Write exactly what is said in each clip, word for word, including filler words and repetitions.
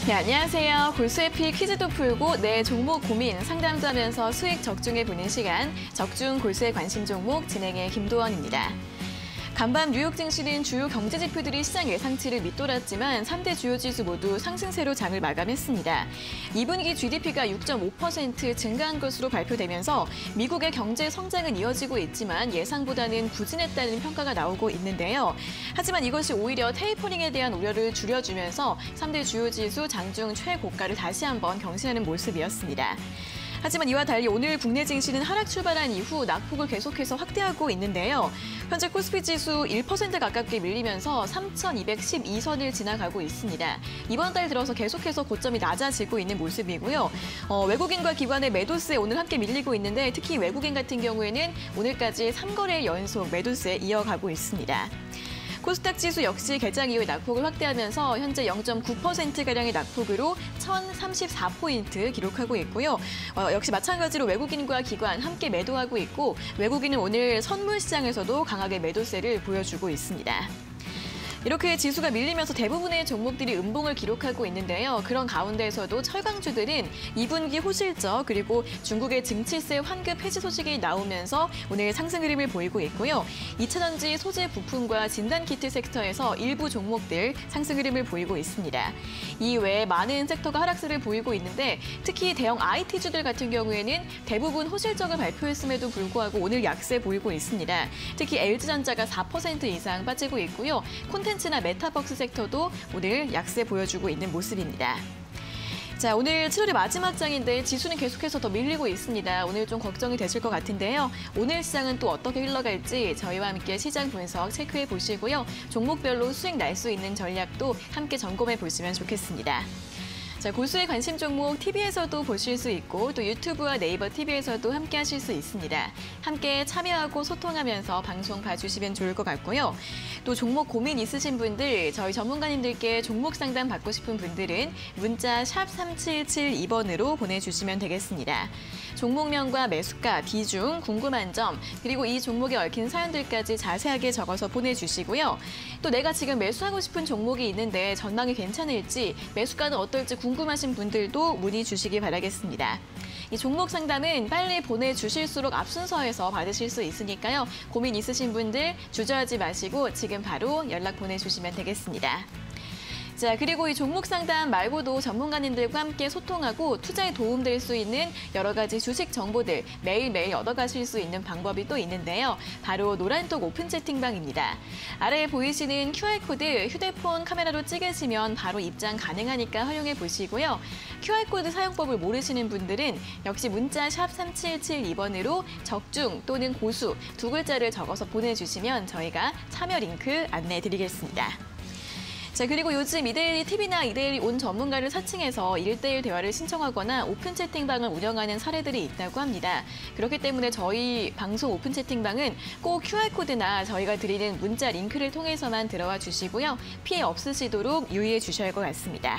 네, 안녕하세요. 골수에피 퀴즈도 풀고 내 종목 고민 상담도 하면서 수익 적중해보는 시간, 적중 골수에 관심 종목 진행의 김도원입니다. 간밤 뉴욕 증시는 주요 경제 지표들이 시장 예상치를 밑돌았지만 삼 대 주요 지수 모두 상승세로 장을 마감했습니다. 이 분기 지디피가 육 점 오 퍼센트 증가한 것으로 발표되면서 미국의 경제 성장은 이어지고 있지만 예상보다는 부진했다는 평가가 나오고 있는데요. 하지만 이것이 오히려 테이퍼링에 대한 우려를 줄여주면서 삼 대 주요 지수 장중 최고가를 다시 한번 경신하는 모습이었습니다. 하지만 이와 달리 오늘 국내 증시는 하락 출발한 이후 낙폭을 계속해서 확대하고 있는데요. 현재 코스피 지수 일 퍼센트 가깝게 밀리면서 삼천이백십이 선을 지나가고 있습니다. 이번 달 들어서 계속해서 고점이 낮아지고 있는 모습이고요. 어, 외국인과 기관의 매도세에 오늘 함께 밀리고 있는데 특히 외국인 같은 경우에는 오늘까지 삼 거래 연속 매도세 이어가고 있습니다. 코스닥 지수 역시 개장 이후에 낙폭을 확대하면서 현재 영 점 구 퍼센트가량의 낙폭으로 천삼십사 포인트 기록하고 있고요. 어, 역시 마찬가지로 외국인과 기관 함께 매도하고 있고 외국인은 오늘 선물 시장에서도 강하게 매도세를 보여주고 있습니다. 이렇게 지수가 밀리면서 대부분의 종목들이 음봉을 기록하고 있는데요. 그런 가운데에서도 철강주들은 이 분기 호실적 그리고 중국의 증치세 환급 해지 소식이 나오면서 오늘 상승 흐름을 보이고 있고요. 이차전지 소재 부품과 진단키트 섹터에서 일부 종목들 상승 흐름을 보이고 있습니다. 이외에 많은 섹터가 하락세를 보이고 있는데 특히 대형 아이티주들 같은 경우에는 대부분 호실적을 발표했음에도 불구하고 오늘 약세 보이고 있습니다. 특히 엘지전자가 사 퍼센트 이상 빠지고 있고요. 콘텐츠 나 메타버스 섹터도 오늘 약세 보여주고 있는 모습입니다. 자, 오늘 칠월의 마지막 장인데 지수는 계속해서 더 밀리고 있습니다. 오늘 좀 걱정이 되실 것 같은데요. 오늘 시장은 또 어떻게 흘러갈지 저희와 함께 시장 분석 체크해 보시고요. 종목별로 수익 날 수 있는 전략도 함께 점검해 보시면 좋겠습니다. 자, 골수의 관심 종목 티비에서도 보실 수 있고 또 유튜브와 네이버 티비에서도 함께 하실 수 있습니다. 함께 참여하고 소통하면서 방송 봐주시면 좋을 것 같고요. 또 종목 고민 있으신 분들, 저희 전문가님들께 종목 상담 받고 싶은 분들은 문자 샵 삼칠칠이 번으로 보내주시면 되겠습니다. 종목명과 매수가, 비중, 궁금한 점, 그리고 이 종목에 얽힌 사연들까지 자세하게 적어서 보내주시고요. 또 내가 지금 매수하고 싶은 종목이 있는데 전망이 괜찮을지, 매수가는 어떨지 궁금하신 분들도 문의 주시기 바라겠습니다. 이 종목 상담은 빨리 보내주실수록 앞순서에서 받으실 수 있으니까요. 고민 있으신 분들 주저하지 마시고 지금 바로 연락 보내주시면 되겠습니다. 자, 그리고 이 종목 상담 말고도 전문가님들과 함께 소통하고 투자에 도움될 수 있는 여러 가지 주식 정보들 매일매일 얻어가실 수 있는 방법이 또 있는데요. 바로 노란톡 오픈 채팅방입니다. 아래에 보이시는 큐알코드 휴대폰 카메라로 찍으시면 바로 입장 가능하니까 활용해 보시고요. 큐알코드 사용법을 모르시는 분들은 역시 문자 샵 삼칠칠이 번으로 적중 또는 고수 두 글자를 적어서 보내주시면 저희가 참여 링크 안내해 드리겠습니다. 자, 그리고 요즘 이데일리 티비나 이데일리 온 전문가를 사칭해서 일대일 대화를 신청하거나 오픈 채팅방을 운영하는 사례들이 있다고 합니다. 그렇기 때문에 저희 방송 오픈 채팅방은 꼭 큐알코드나 저희가 드리는 문자 링크를 통해서만 들어와 주시고요. 피해 없으시도록 유의해 주셔야 할 것 같습니다.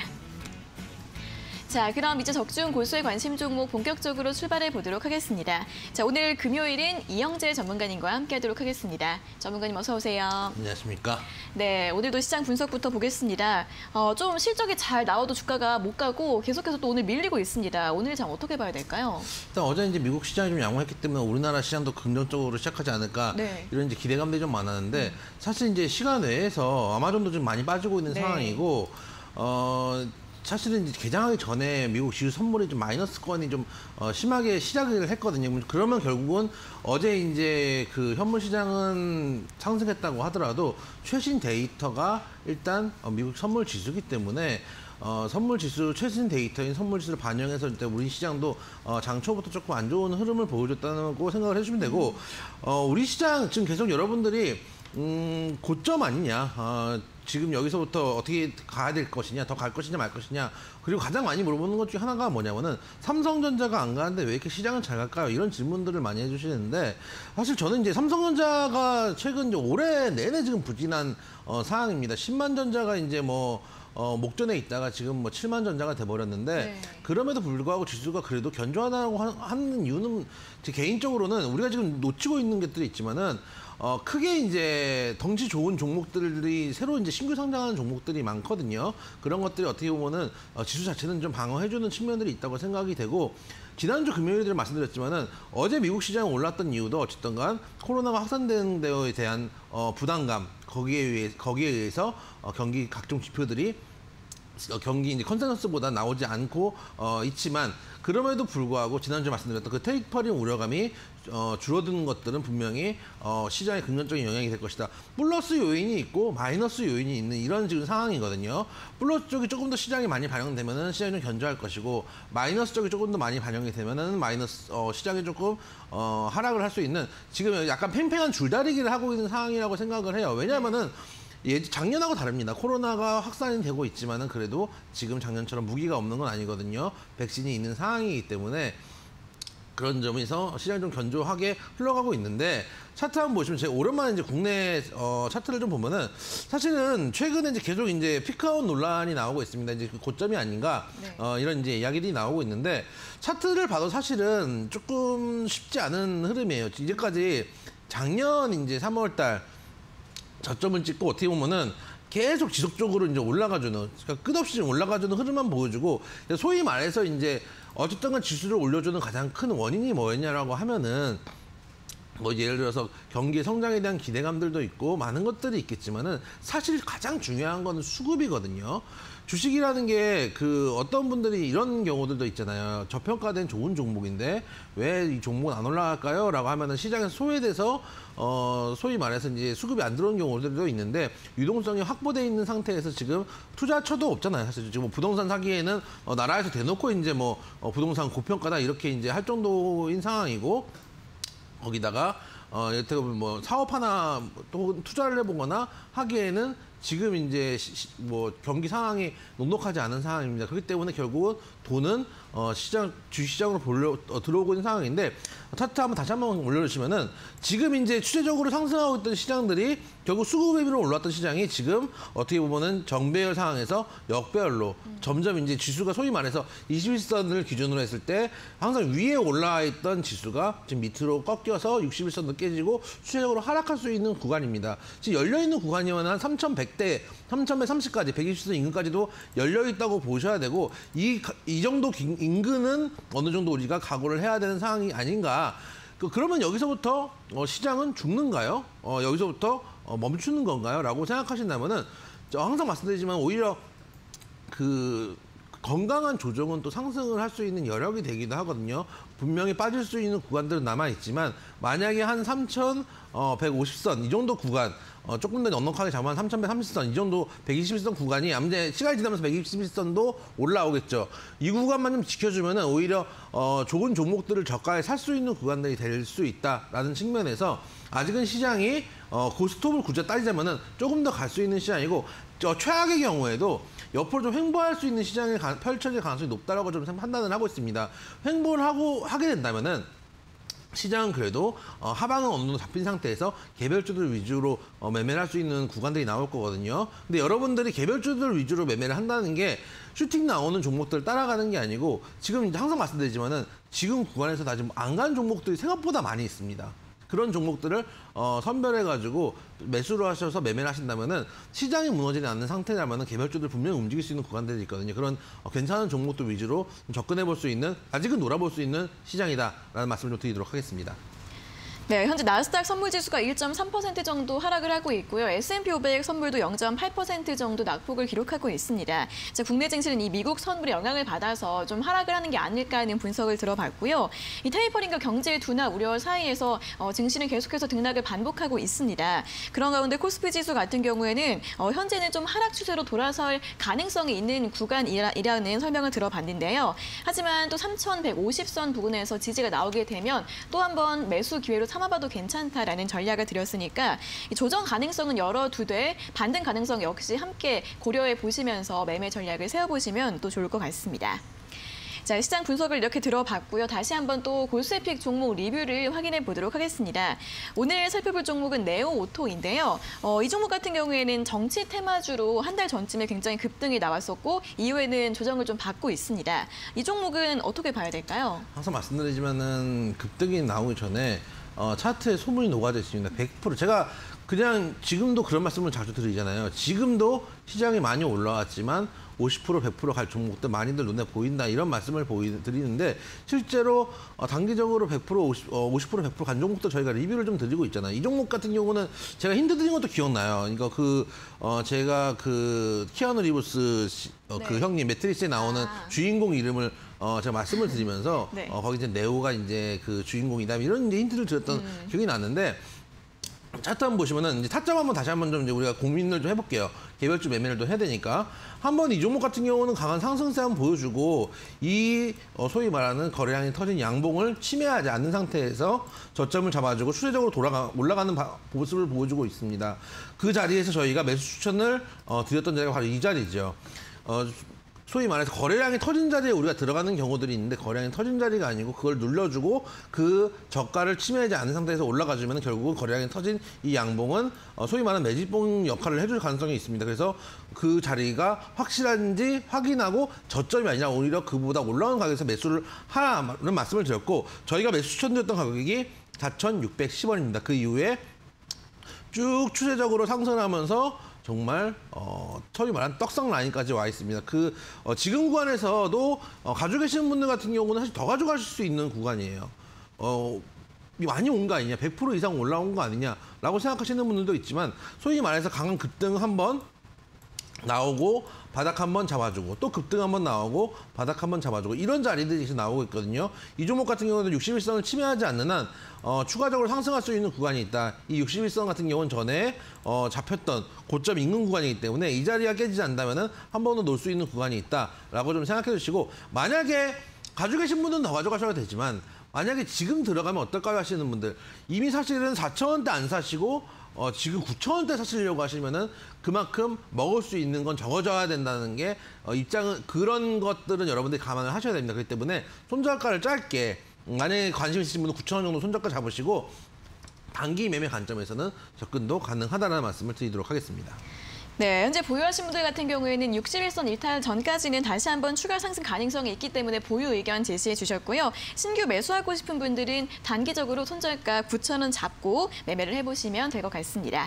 자, 그럼 이제 적중 골수의 관심 종목 본격적으로 출발해 보도록 하겠습니다. 자, 오늘 금요일은 이영재 전문가님과 함께하도록 하겠습니다. 전문가님 어서 오세요. 안녕하십니까? 네, 오늘도 시장 분석부터 보겠습니다. 어, 좀 실적이 잘 나와도 주가가 못 가고 계속해서 또 오늘 밀리고 있습니다. 오늘 장 어떻게 봐야 될까요? 일단 어제 이제 미국 시장이 좀 양호했기 때문에 우리나라 시장도 긍정적으로 시작하지 않을까 네. 이런 이제 기대감들이 좀 많았는데 음. 사실 이제 시간 외에서 아마존도 좀 많이 빠지고 있는 네. 상황이고 어. 사실은 이제 개장하기 전에 미국 지수 선물이 좀 마이너스권이 좀 어, 심하게 시작을 했거든요. 그러면 결국은 어제 이제 그 현물 시장은 상승했다고 하더라도 최신 데이터가 일단 어, 미국 선물 지수기 때문에 어, 선물 지수 최신 데이터인 선물 지수를 반영해서 일단 우리 시장도 어, 장초부터 조금 안 좋은 흐름을 보여줬다고 생각을 해주면 되고 어, 우리 시장 지금 계속 여러분들이 음, 고점 아니냐. 어, 지금 여기서부터 어떻게 가야 될 것이냐, 더 갈 것이냐 말 것이냐. 그리고 가장 많이 물어보는 것 중에 하나가 뭐냐면은 삼성전자가 안 가는데 왜 이렇게 시장은 잘 갈까요? 이런 질문들을 많이 해주시는데 사실 저는 이제 삼성전자가 최근 이제 올해 내내 지금 부진한 어, 상황입니다. 십만 전자가 이제 뭐 어, 목전에 있다가 지금 뭐 칠만 전자가 돼버렸는데 네. 그럼에도 불구하고 지수가 그래도 견조하다고 하는 이유는 제 개인적으로는 우리가 지금 놓치고 있는 것들이 있지만은 어, 크게 이제 덩치 좋은 종목들이 새로 이제 신규 상장하는 종목들이 많거든요. 그런 것들이 어떻게 보면은 어, 지수 자체는 좀 방어해주는 측면들이 있다고 생각이 되고, 지난주 금요일에 말씀드렸지만은 어제 미국 시장이 올랐던 이유도 어쨌든 간 코로나가 확산되는 데에 대한 어, 부담감, 거기에 의해, 거기에 의해서 어, 경기 각종 지표들이 어, 경기 이제 컨센서스보다 나오지 않고 어, 있지만, 그럼에도 불구하고 지난주에 말씀드렸던 그 테이퍼링 우려감이 어, 줄어드는 것들은 분명히 어, 시장에 긍정적인 영향이 될 것이다. 플러스 요인이 있고 마이너스 요인이 있는 이런 지금 상황이거든요. 플러스 쪽이 조금 더 시장이 많이 반영되면은 시장이 좀 견조할 것이고, 마이너스 쪽이 조금 더 많이 반영이 되면은 마이너스 어, 시장이 조금 어, 하락을 할 수 있는, 지금 약간 팽팽한 줄다리기를 하고 있는 상황이라고 생각을 해요. 왜냐하면은 예, 작년하고 다릅니다. 코로나가 확산이 되고 있지만은 그래도 지금 작년처럼 무기가 없는 건 아니거든요. 백신이 있는 상황이기 때문에 그런 점에서 시장이 좀 견조하게 흘러가고 있는데, 차트 한번 보시면 제가 오랜만에 이제 국내 어, 차트를 좀 보면은 사실은 최근에 이제 계속 이제 피크아웃 논란이 나오고 있습니다. 이제 그 고점이 아닌가 네. 어, 이런 이제 이야기들이 나오고 있는데, 차트를 봐도 사실은 조금 쉽지 않은 흐름이에요. 이제까지 작년 이제 삼월 달 저점을 찍고 어떻게 보면은 계속 지속적으로 이제 올라가주는, 그러니까 끝없이 올라가주는 흐름만 보여주고, 소위 말해서 이제 어쨌든 간 지수를 올려주는 가장 큰 원인이 뭐였냐라고 하면은, 뭐 예를 들어서 경기 성장에 대한 기대감들도 있고 많은 것들이 있겠지만은 사실 가장 중요한 건 수급이거든요. 주식이라는 게 그 어떤 분들이 이런 경우들도 있잖아요. 저평가된 좋은 종목인데 왜 이 종목은 안 올라갈까요? 라고 하면은 시장에서 소외돼서 어 소위 말해서 이제 수급이 안 들어오는 경우들도 있는데, 유동성이 확보돼 있는 상태에서 지금 투자처도 없잖아요. 사실 지금 뭐 부동산 사기에는 어 나라에서 대놓고 이제 뭐 어 부동산 고평가다 이렇게 이제 할 정도인 상황이고, 거기다가 어 여태 뭐 사업 하나 또 투자를 해보거나 하기에는 지금 이제 시, 시, 뭐 경기 상황이 녹록하지 않은 상황입니다. 그렇기 때문에 결국은 돈은 어 시장 주시장으로 볼려 어, 들어오고 있는 상황인데, 차트 한번 다시 한번 올려주시면은 지금 이제 추세적으로 상승하고 있던 시장들이 결국 수급 대비로 올랐던 시장이 지금 어떻게 보면은 정배열 상황에서 역배열로 음. 점점 이제 지수가 소위 말해서 이십일 선을 기준으로 했을 때 항상 위에 올라와 있던 지수가 지금 밑으로 꺾여서 육십일 선도 깨지고 추세적으로 하락할 수 있는 구간입니다. 지금 열려 있는 구간이면 한 삼천백 대, 삼천백삼십까지 백이십 선 인근까지도 열려 있다고 보셔야 되고, 이 이 정도 인근은 어느 정도 우리가 각오를 해야 되는 상황이 아닌가. 그러면 여기서부터 어, 시장은 죽는가요? 어, 여기서부터 어, 멈추는 건가요? 라고 생각하신다면은, 항상 말씀드리지만 오히려 그 건강한 조정은 또 상승을 할 수 있는 여력이 되기도 하거든요. 분명히 빠질 수 있는 구간들은 남아있지만, 만약에 한 삼천백오십 선 이 정도 구간, 어, 조금 더 넉넉하게 잡으면 삼천백삼십 선 이 정도 백이십일 선 구간이 아무튼 시간이 지나면서 백이십일 선도 올라오겠죠. 이 구간만 좀 지켜주면은 오히려 어, 좋은 종목들을 저가에 살 수 있는 구간들이 될 수 있다라는 측면에서 아직은 시장이 어, 고스톱을 굳이 따지자면은 조금 더 갈 수 있는 시장이고, 저 최악의 경우에도 옆으로 좀 횡보할 수 있는 시장이 가, 펼쳐질 가능성이 높다라고 좀 판단을 하고 있습니다. 횡보를 하고 하게 된다면은 시장은 그래도 어, 하방은 어느 정도 잡힌 상태에서 개별주들 위주로 어, 매매를 할 수 있는 구간들이 나올 거거든요. 근데 여러분들이 개별주들 위주로 매매를 한다는 게 슈팅 나오는 종목들을 따라가는 게 아니고, 지금 항상 말씀드리지만은 지금 구간에서 다 지금 안 간 종목들이 생각보다 많이 있습니다. 그런 종목들을 어, 선별해가지고 매수를 하셔서 매매를 하신다면은, 시장이 무너지지 않는 상태라면은 개별주들 분명히 움직일 수 있는 구간들이 있거든요. 그런 어, 괜찮은 종목들 위주로 접근해 볼 수 있는, 아직은 놀아볼 수 있는 시장이다라는 말씀을 좀 드리도록 하겠습니다. 네, 현재 나스닥 선물지수가 일 점 삼 퍼센트 정도 하락을 하고 있고요. 에스 앤 피 오백 선물도 영 점 팔 퍼센트 정도 낙폭을 기록하고 있습니다. 자, 국내 증시는 이 미국 선물의 영향을 받아서 좀 하락을 하는 게 아닐까 하는 분석을 들어봤고요. 이 테이퍼링과 경제 둔화 우려 사이에서 어, 증시는 계속해서 등락을 반복하고 있습니다. 그런 가운데 코스피 지수 같은 경우에는 어, 현재는 좀 하락 추세로 돌아설 가능성이 있는 구간이라는 설명을 들어봤는데요. 하지만 또 삼천백오십 선 부근에서 지지가 나오게 되면 또 한 번 매수 기회로 삼아봐도 괜찮다라는 전략을 드렸으니까, 이 조정 가능성은 열어두되 반등 가능성 역시 함께 고려해 보시면서 매매 전략을 세워보시면 또 좋을 것 같습니다. 자, 시장 분석을 이렇게 들어봤고요. 다시 한번 또 골수에픽 종목 리뷰를 확인해 보도록 하겠습니다. 오늘 살펴볼 종목은 네오오토인데요. 어, 이 종목 같은 경우에는 정치 테마주로 한 달 전쯤에 굉장히 급등이 나왔었고, 이후에는 조정을 좀 받고 있습니다. 이 종목은 어떻게 봐야 될까요? 항상 말씀드리지만은 급등이 나오기 전에 어, 차트에 소문이 녹아져 있습니다. 백 퍼센트 제가 그냥 지금도 그런 말씀을 자주 드리잖아요. 지금도 시장이 많이 올라왔지만 오십 퍼센트, 백 퍼센트 갈 종목들 많이들 눈에 보인다 이런 말씀을 보이, 드리는데 실제로 어, 단기적으로 백 퍼센트, 오십, 어, 오십 퍼센트, 백 퍼센트 간 종목들 저희가 리뷰를 좀 드리고 있잖아요. 이 종목 같은 경우는 제가 힌트 드린 것도 기억나요. 그러니까 그 어, 제가 그 키아누 리브스 시, 어, 네. 그 형님 매트리스에 나오는 아. 주인공 이름을 어, 제가 말씀을 드리면서 네. 어, 거기 이제 네오가 이제 그 주인공이다 이런 이제 힌트를 드렸던 음. 기억이 났는데. 차트 한번 보시면은 이제 타점 한번 다시 한번 좀 이제 우리가 고민을 좀 해볼게요. 개별주 매매를 또 해야 되니까 한번 이 종목 같은 경우는 강한 상승세 한번 보여주고 이 어 소위 말하는 거래량이 터진 양봉을 침해하지 않는 상태에서 저점을 잡아주고 추세적으로 돌아가 올라가는 바, 모습을 보여주고 있습니다. 그 자리에서 저희가 매수 추천을 어, 드렸던 자리가 바로 이 자리죠. 어, 소위 말해서 거래량이 터진 자리에 우리가 들어가는 경우들이 있는데 거래량이 터진 자리가 아니고 그걸 눌러주고 그 저가를 침해하지 않는 상태에서 올라가주면 결국은 거래량이 터진 이 양봉은 소위 말하는 매집봉 역할을 해줄 가능성이 있습니다. 그래서 그 자리가 확실한지 확인하고 저점이 아니라 오히려 그보다 올라온 가격에서 매수를 하라는 말씀을 드렸고 저희가 매수 추천드렸던 가격이 사천육백십 원입니다. 그 이후에 쭉 추세적으로 상승하면서 정말 어, 처음에 말한 떡상 라인까지 와 있습니다. 그 어, 지금 구간에서도 어, 가지고 계시는 분들 같은 경우는 사실 더 가져가실 수 있는 구간이에요. 어, 많이 온 거 아니냐, 백 퍼센트 이상 올라온 거 아니냐라고 생각하시는 분들도 있지만 소위 말해서 강한 급등 한번 나오고 바닥 한번 잡아주고 또 급등 한번 나오고 바닥 한번 잡아주고 이런 자리들이 지금 나오고 있거든요. 이 종목 같은 경우는 육십일 선을 침해하지 않는 한 어, 추가적으로 상승할 수 있는 구간이 있다. 이 육십일 선 같은 경우는 전에 어, 잡혔던 고점 인근 구간이기 때문에 이 자리가 깨지지 않는다면 한 번 더 놓을 수 있는 구간이 있다라고 좀 생각해 주시고 만약에 가지고 계신 분들은 더 가져가셔도 되지만 만약에 지금 들어가면 어떨까요 하시는 분들 이미 사실은 사천 원대 안 사시고 어, 지금 구천 원대 사시려고 하시면은 그만큼 먹을 수 있는 건 적어져야 된다는 게 어, 입장은 그런 것들은 여러분들이 감안을 하셔야 됩니다. 그렇기 때문에 손절가를 짧게 만약에 관심 있으신 분은 구천 원 정도 손절가 잡으시고 단기 매매 관점에서는 접근도 가능하다는 말씀을 드리도록 하겠습니다. 네, 현재 보유하신 분들 같은 경우에는 육십일 선 일탈 전까지는 다시 한번 추가 상승 가능성이 있기 때문에 보유 의견 제시해 주셨고요. 신규 매수하고 싶은 분들은 단기적으로 손절가 구천 원 잡고 매매를 해보시면 될 것 같습니다.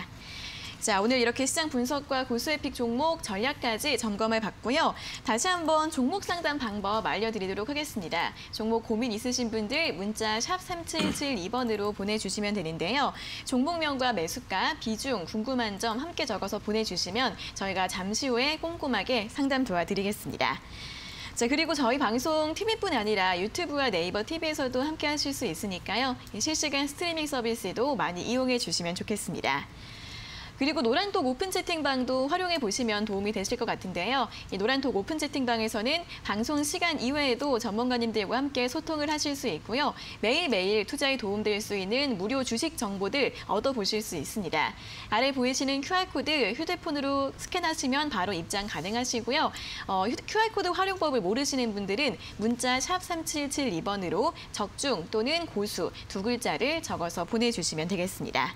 자, 오늘 이렇게 시장 분석과 고수의 픽 종목 전략까지 점검해 봤고요. 다시 한번 종목 상담 방법 알려드리도록 하겠습니다. 종목 고민 있으신 분들 문자 샵 삼칠칠이 번으로 보내주시면 되는데요. 종목명과 매수가, 비중, 궁금한 점 함께 적어서 보내주시면 저희가 잠시 후에 꼼꼼하게 상담 도와드리겠습니다. 자, 그리고 저희 방송 티비뿐 아니라 유튜브와 네이버 티비에서도 함께 하실 수 있으니까요. 실시간 스트리밍 서비스도 많이 이용해 주시면 좋겠습니다. 그리고 노란톡 오픈 채팅방도 활용해 보시면 도움이 되실 것 같은데요. 이 노란톡 오픈 채팅방에서는 방송 시간 이외에도 전문가님들과 함께 소통을 하실 수 있고요. 매일매일 투자에 도움될 수 있는 무료 주식 정보들 얻어보실 수 있습니다. 아래 보이시는 큐알코드 휴대폰으로 스캔하시면 바로 입장 가능하시고요. 어, 큐알코드 활용법을 모르시는 분들은 문자 샵 삼칠칠이 번으로 적중 또는 고수 두 글자를 적어서 보내주시면 되겠습니다.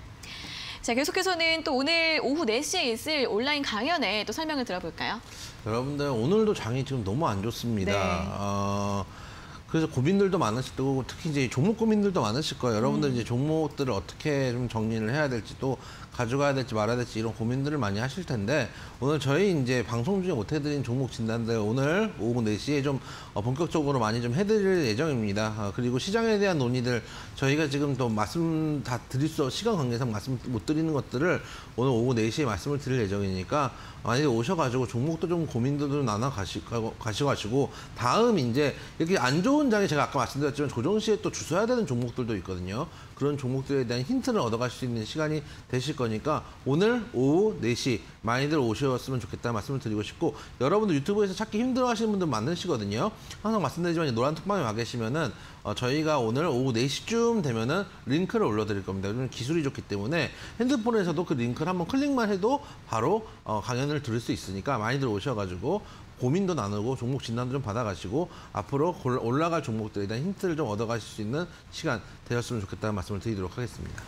자, 계속해서는 또 오늘 오후 네 시에 있을 온라인 강연에 또 설명을 들어볼까요? 여러분들 오늘도 장이 지금 너무 안 좋습니다. 네. 어, 그래서 고민들도 많으실 거고 특히 이제 종목 고민들도 많으실 거예요. 여러분들 음. 이제 종목들을 어떻게 좀 정리를 해야 될지 또 가져가야 될지 말아야 될지 이런 고민들을 많이 하실 텐데 오늘 저희 이제 방송 중에 못 해드린 종목 진단들 오늘 오후 네 시에 좀 본격적으로 많이 좀 해드릴 예정입니다. 그리고 시장에 대한 논의들 저희가 지금 또 말씀 다 드릴 수 시간 관계상 말씀 못 드리는 것들을 오늘 오후 네 시에 말씀을 드릴 예정이니까 만약에 오셔가지고 종목도 좀 고민도 좀 나눠 가시고 가시고 다음 이제 이렇게 안 좋은 장에 제가 아까 말씀드렸지만 조정 시에 또 주셔야 되는 종목들도 있거든요. 그런 종목들에 대한 힌트를 얻어갈 수 있는 시간이 되실 거니까 오늘 오후 네 시 많이들 오셨으면 좋겠다는 말씀을 드리고 싶고 여러분들 유튜브에서 찾기 힘들어 하시는 분들 많으시거든요. 항상 말씀드리지만 노란 톡방에 와 계시면은 어, 저희가 오늘 오후 네 시쯤 되면은 링크를 올려드릴 겁니다. 요즘 기술이 좋기 때문에 핸드폰에서도 그 링크를 한번 클릭만 해도 바로 어, 강연을 들을 수 있으니까 많이들 오셔가지고 고민도 나누고 종목 진단도 좀 받아가시고 앞으로 올라갈 종목들에 대한 힌트를 좀 얻어가실 수 있는 시간 되셨으면 좋겠다는 말씀을 드리도록 하겠습니다.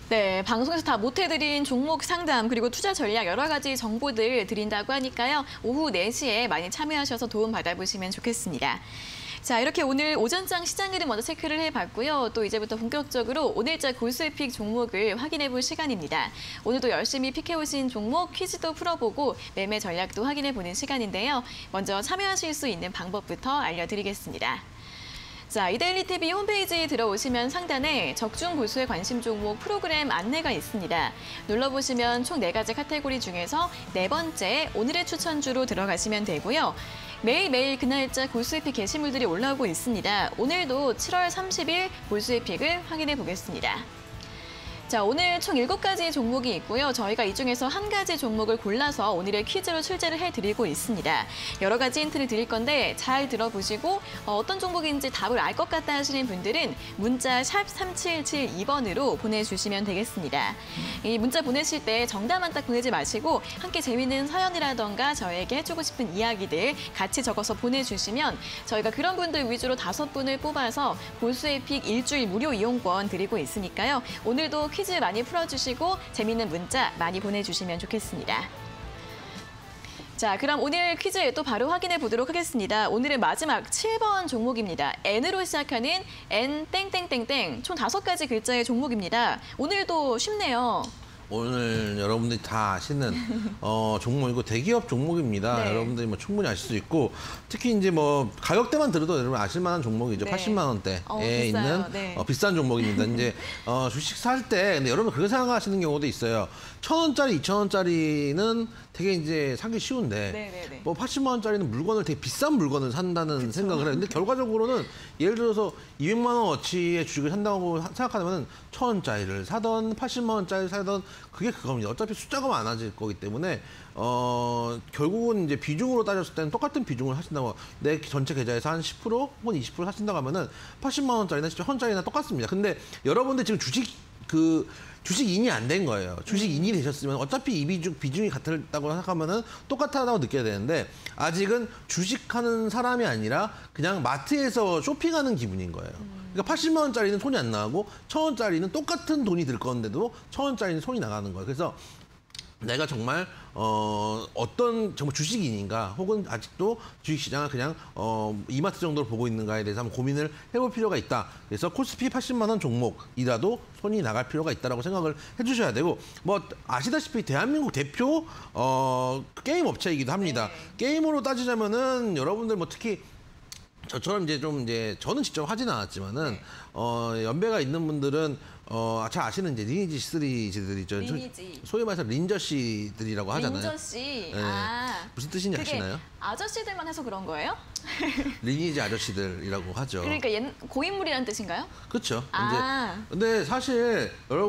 네, 방송에서 다 못해드린 종목 상담 그리고 투자 전략 여러 가지 정보들 드린다고 하니까요. 오후 네 시에 많이 참여하셔서 도움 받아보시면 좋겠습니다. 자, 이렇게 오늘 오전장 시장 흐름 먼저 체크를 해봤고요. 또 이제부터 본격적으로 오늘자 골수의 픽 종목을 확인해볼 시간입니다. 오늘도 열심히 픽해오신 종목 퀴즈도 풀어보고 매매 전략도 확인해보는 시간인데요. 먼저 참여하실 수 있는 방법부터 알려드리겠습니다. 자, 이데일리티비 홈페이지에 들어오시면 상단에 적중 골수의 관심 종목 프로그램 안내가 있습니다. 눌러보시면 총 네 가지 카테고리 중에서 네 번째 오늘의 추천주로 들어가시면 되고요. 매일매일 그날짜 골수의 픽 게시물들이 올라오고 있습니다. 오늘도 칠월 삼십일 골수의 픽을 확인해 보겠습니다. 자, 오늘 총 일곱 가지 종목이 있고요. 저희가 이 중에서 한 가지 종목을 골라서 오늘의 퀴즈로 출제를 해드리고 있습니다. 여러 가지 힌트를 드릴 건데 잘 들어보시고 어떤 종목인지 답을 알 것 같다 하시는 분들은 문자 샵 삼칠칠이 번으로 보내주시면 되겠습니다. 이 문자 보내실 때 정답만 딱 보내지 마시고 함께 재미있는 사연이라던가 저에게 해주고 싶은 이야기들 같이 적어서 보내주시면 저희가 그런 분들 위주로 다섯 분을 뽑아서 골수의 픽 일주일 무료 이용권 드리고 있으니까요. 오늘도 퀴즈 퀴즈 많이 풀어주시고 재미있는 문자 많이 보내주시면 좋겠습니다. 자, 그럼 오늘 퀴즈 또 바로 확인해 보도록 하겠습니다. 오늘의 마지막 칠 번 종목입니다. N으로 시작하는 N 땡땡땡땡 총 다섯 가지 글자의 종목입니다. 오늘도 쉽네요. 오늘 여러분들이 다 아시는 어, 종목이고 대기업 종목입니다. 네. 여러분들이 뭐 충분히 아실 수 있고 특히 이제 뭐 가격대만 들어도 여러분 아실 만한 종목이죠. 네. 팔십만 원대에 어, 있는 네. 어, 비싼 종목입니다. 이제 어, 주식 살 때 근데 여러분 그렇게 생각하시는 경우도 있어요. 천 원짜리, 이천 원짜리는 되게 이제 사기 쉬운데 네, 네, 네. 뭐 팔십만 원짜리는 물건을 되게 비싼 물건을 산다는 그쵸. 생각을 해요. 근데 결과적으로는 예를 들어서 이백만 원어치의 주식을 산다고 생각하면 천 원짜리를 사던 팔십만 원짜리를 사던 그게 그겁니다. 어차피 숫자가 많아질 거기 때문에 어 결국은 이제 비중으로 따졌을 때는 똑같은 비중을 하신다고 내 전체 계좌에서 한 십 퍼센트 혹은 이십 퍼센트 하신다고 하면은 팔십만 원짜리나 천 원짜리나 똑같습니다. 근데 여러분들 지금 주식 그 주식인이 안 된 거예요. 주식인이 되셨으면 어차피 이 비중, 비중이 같다고 생각하면은 똑같다고 느껴야 되는데 아직은 주식하는 사람이 아니라 그냥 마트에서 쇼핑하는 기분인 거예요. 그러니까 팔십만 원짜리는 손이 안 나가고 천 원짜리는 똑같은 돈이 들 건데도 천 원짜리는 손이 나가는 거예요. 그래서 내가 정말 어, 어떤 정말 주식인인가 혹은 아직도 주식시장을 그냥 어, 이마트 정도로 보고 있는가에 대해서 한번 고민을 해볼 필요가 있다. 그래서 코스피 팔십만 원 종목이라도 손이 나갈 필요가 있다라고 생각을 해주셔야 되고 뭐 아시다시피 대한민국 대표 어, 게임 업체이기도 합니다. 네. 게임으로 따지자면은 여러분들 뭐 특히 저처럼 이제 좀 이제 저는 직접 하지는 않았지만은 네. 어, 연배가 있는 분들은 어, 잘 아시는 이제 리니지 시리즈들이죠. 리니지. 소위 말해서 린저씨들이라고 하잖아요. 린저씨. 네. 아. 무슨 뜻인지 그게 아시나요? 아저씨들만 해서 그런 거예요? 리니지 아저씨들이라고 하죠. 그러니까 옛, 고인물이라는 뜻인가요? 그렇죠. 아. 이제 근데 사실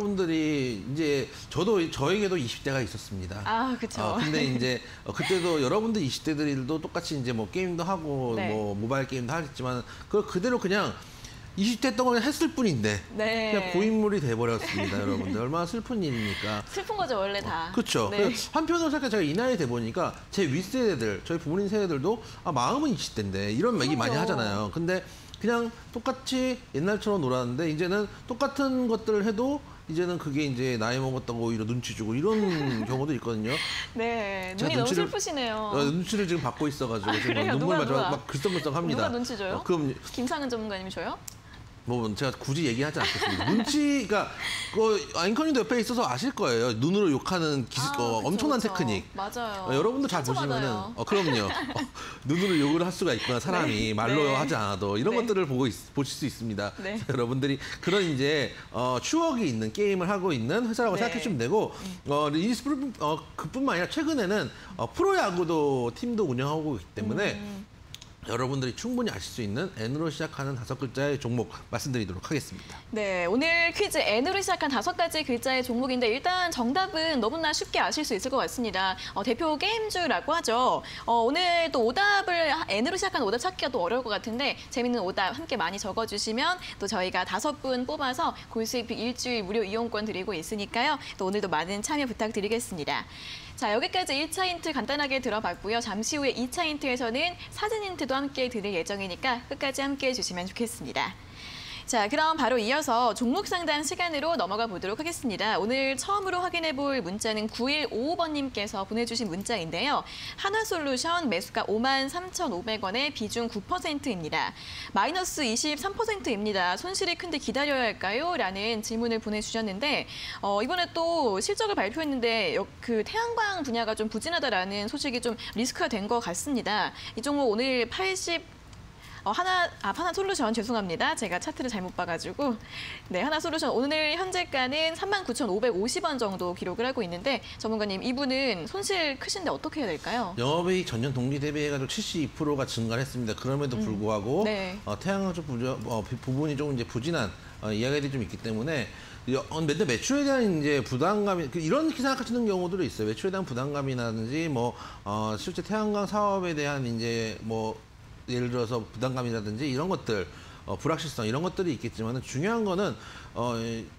여러분들이 이제 저도 저에게도 이십 대가 있었습니다. 아, 그렇죠. 어, 근데 이제 어, 그때도 여러분들 이십 대들도 똑같이 이제 뭐 게임도 하고 네. 뭐 모바일 게임도 하겠지만 그걸 그대로 그냥 이십 대 동안 했을 뿐인데 네. 그냥 고인물이 돼버렸습니다, 여러분들. 얼마나 슬픈 일입니까? 슬픈 거죠, 원래 다. 그렇죠. 네. 한편으로 생각해 제가 이 나이 돼 보니까 제 윗세대들, 저희 부모님 세대들도 아, 마음은 이십 대인데 이런 얘기 많이 하잖아요. 근데 그냥 똑같이 옛날처럼 놀았는데 이제는 똑같은 것들을 해도 이제는 그게 이제 나이 먹었다고 오히려 눈치 주고 이런 경우도 있거든요. 네, 제가 눈이 너무 눈치를- 슬프시네요. 어, 눈치를 지금 받고 있어가지고 아, 지금 그래요? 눈물 누가, 마저 누가? 막 글썽글썽합니다. 누가 눈치 줘요? 어, 그럼 김상은 전문가님이 줘요? 뭐 제가 굳이 얘기하지 않겠습니다. 눈치, 그러니까 그 앵커님도 옆에 있어서 아실 거예요. 눈으로 욕하는 기술, 아, 어, 그쵸, 엄청난 그쵸. 테크닉. 맞아요. 어, 여러분도 잘 상처받아요. 보시면은, 어, 그럼요. 어, 눈으로 욕을 할 수가 있구나, 사람이. 네. 말로 네. 하지 않아도. 이런 네. 것들을 보고 있, 보실 수 있습니다. 네. 그래서 여러분들이 그런 이제, 어, 추억이 있는 게임을 하고 있는 회사라고 네. 생각해 주시면 되고, 어, 리니스 어, 그뿐만 아니라 최근에는 어, 프로야구도 팀도 운영하고 있기 때문에 음. 여러분들이 충분히 아실 수 있는 N으로 시작하는 다섯 글자의 종목 말씀드리도록 하겠습니다. 네, 오늘 퀴즈 N으로 시작한 다섯 가지 글자의 종목인데 일단 정답은 너무나 쉽게 아실 수 있을 것 같습니다. 어, 대표 게임주라고 하죠. 어, 오늘 또 오답을 N으로 시작한 오답 찾기가 또 어려울 것 같은데 재밌는 오답 함께 많이 적어주시면 또 저희가 다섯 분 뽑아서 골수익 일주일 무료 이용권 드리고 있으니까요. 또 오늘도 많은 참여 부탁드리겠습니다. 자, 여기까지 일 차 힌트 간단하게 들어봤고요. 잠시 후에 이 차 힌트에서는 사진 힌트도 함께 드릴 예정이니까 끝까지 함께해 주시면 좋겠습니다. 자, 그럼 바로 이어서 종목 상담 시간으로 넘어가 보도록 하겠습니다. 오늘 처음으로 확인해 볼 문자는 구일오오 번님께서 보내주신 문자인데요. 한화솔루션 매수가 오만 삼천오백 원에 비중 구 퍼센트입니다. 마이너스 이십삼 퍼센트입니다. 손실이 큰데 기다려야 할까요? 라는 질문을 보내주셨는데 어, 이번에 또 실적을 발표했는데 그 태양광 분야가 좀 부진하다라는 소식이 좀 리스크가 된 것 같습니다. 이 종목 오늘 팔십 어, 하나, 아, 하나솔루션 죄송합니다. 제가 차트를 잘못 봐가지고. 네, 하나솔루션 오늘 현재가는 삼만 구천오백오십 원 정도 기록을 하고 있는데 전문가님, 이분은 손실 크신데 어떻게 해야 될까요? 영업이익 전년 동기 대비해가지고 칠십이 퍼센트가 증가를 했습니다. 그럼에도 불구하고 음, 네. 어, 태양광 쪽 부저, 어, 부분이 조금 이제 부진한 어, 이야기들이 좀 있기 때문에 근데 매출에 대한 이제 부담감이 이런 생각하시는 경우들도 있어요. 매출에 대한 부담감이라든지 뭐 어, 실제 태양광 사업에 대한 이제 뭐 예를 들어서 부담감이라든지 이런 것들, 어, 불확실성 이런 것들이 있겠지만 중요한 거는 어,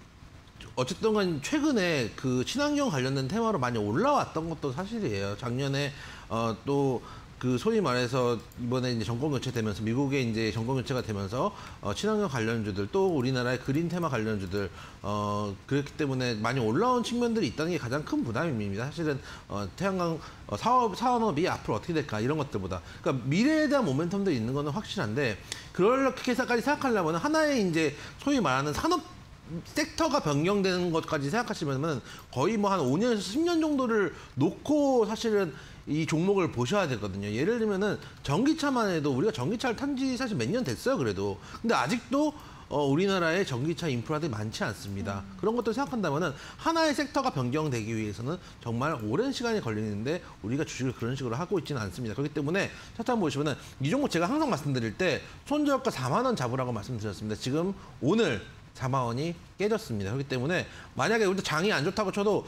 어쨌든 간 최근에 그 친환경 관련된 테마로 많이 올라왔던 것도 사실이에요. 작년에 어, 또 그 소위 말해서 이번에 이제 정권 교체되면서 미국의 이제 정권 교체가 되면서 어, 친환경 관련주들 또 우리나라의 그린 테마 관련주들 어, 그렇기 때문에 많이 올라온 측면들이 있다는 게 가장 큰 부담입니다. 사실은 어, 태양광 어, 사업 사업이 앞으로 어떻게 될까 이런 것들보다 그러니까 미래에 대한 모멘텀도 있는 거는 확실한데 그렇게까지 생각하려면 하나의 이제 소위 말하는 산업 섹터가 변경되는 것까지 생각하시면은 거의 뭐 한 오 년에서 십 년 정도를 놓고 사실은 이 종목을 보셔야 되거든요. 예를 들면은 전기차만 해도 우리가 전기차를 탄 지 사실 몇 년 됐어요, 그래도. 근데 아직도 어, 우리나라에 전기차 인프라들이 많지 않습니다. 음. 그런 것들 생각한다면은 하나의 섹터가 변경되기 위해서는 정말 오랜 시간이 걸리는데 우리가 주식을 그런 식으로 하고 있지는 않습니다. 그렇기 때문에 차트 한번 보시면은 이 종목 제가 항상 말씀드릴 때 손절가 사만 원 잡으라고 말씀드렸습니다. 지금 오늘 사만 원이 깨졌습니다. 그렇기 때문에 만약에 우리도 장이 안 좋다고 쳐도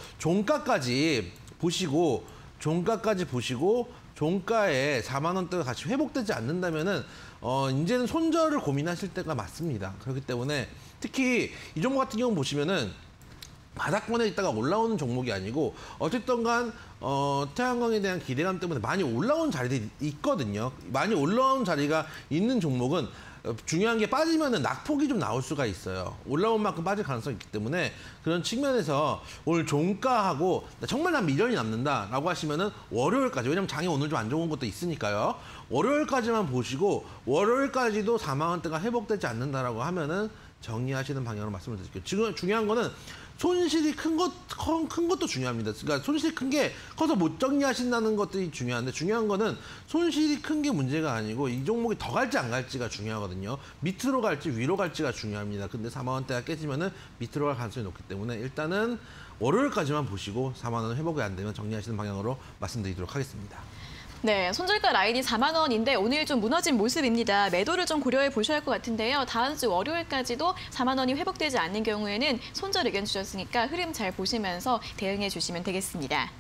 종가까지 보시고 종가까지 보시고 종가에 사만 원대가 같이 회복되지 않는다면은 어 이제는 손절을 고민하실 때가 맞습니다. 그렇기 때문에 특히 이 종목 같은 경우 보시면은 바닥권에 있다가 올라오는 종목이 아니고 어쨌든 간 어, 태양광에 대한 기대감 때문에 많이 올라온 자리들이 있거든요. 많이 올라온 자리가 있는 종목은 중요한 게 빠지면은 낙폭이 좀 나올 수가 있어요. 올라온 만큼 빠질 가능성이 있기 때문에 그런 측면에서 오늘 종가하고 정말 난 미련이 남는다라고 하시면은 월요일까지, 왜냐면 장이 오늘 좀 안 좋은 것도 있으니까요. 월요일까지만 보시고 월요일까지도 사만 원대가 회복되지 않는다라고 하면은 정리하시는 방향으로 말씀을 드릴게요. 지금 중요한 거는 손실이 큰 것, 큰 것도 중요합니다. 그러니까 손실이 큰 게 커서 못 정리하신다는 것들이 중요한데 중요한 거는 손실이 큰 게 문제가 아니고 이 종목이 더 갈지 안 갈지가 중요하거든요. 밑으로 갈지 위로 갈지가 중요합니다. 근데 사만 원대가 깨지면은 밑으로 갈 가능성이 높기 때문에 일단은 월요일까지만 보시고 사만 원 회복이 안 되면 정리하시는 방향으로 말씀드리도록 하겠습니다. 네, 손절가 라인이 사만 원인데 오늘 좀 무너진 모습입니다. 매도를 좀 고려해 보셔야 할 것 같은데요. 다음 주 월요일까지도 사만 원이 회복되지 않는 경우에는 손절 의견 주셨으니까 흐름 잘 보시면서 대응해 주시면 되겠습니다.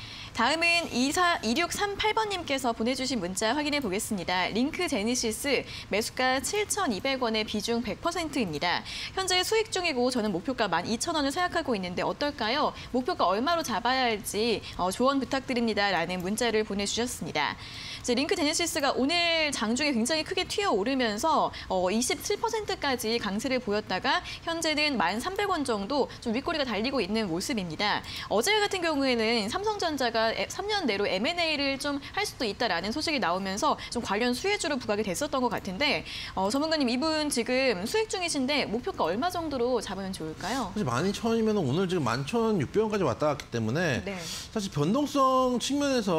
다음은 이육삼팔 번님께서 보내주신 문자 확인해 보겠습니다. 링크 제니시스 매수가 칠천이백 원에 비중 백 퍼센트입니다. 현재 수익 중이고 저는 목표가 만 이천 원을 생각하고 있는데 어떨까요? 목표가 얼마로 잡아야 할지 어, 조언 부탁드립니다. 라는 문자를 보내주셨습니다. 이제 링크 제니시스가 오늘 장중에 굉장히 크게 튀어오르면서 어, 이십칠 퍼센트까지 강세를 보였다가 현재는 만 삼백 원 정도 좀 윗꼬리가 달리고 있는 모습입니다. 어제 같은 경우에는 삼성전자가 삼 년 내로 엠 앤 에이를 좀 할 수도 있다라는 소식이 나오면서 좀 관련 수혜주로 부각이 됐었던 것 같은데 어, 전문가님 이분 지금 수익 중이신데 목표가 얼마 정도로 잡으면 좋을까요? 사실 만 이천 원이면 오늘 지금 만 천육백 원까지 왔다 갔기 때문에 네. 사실 변동성 측면에서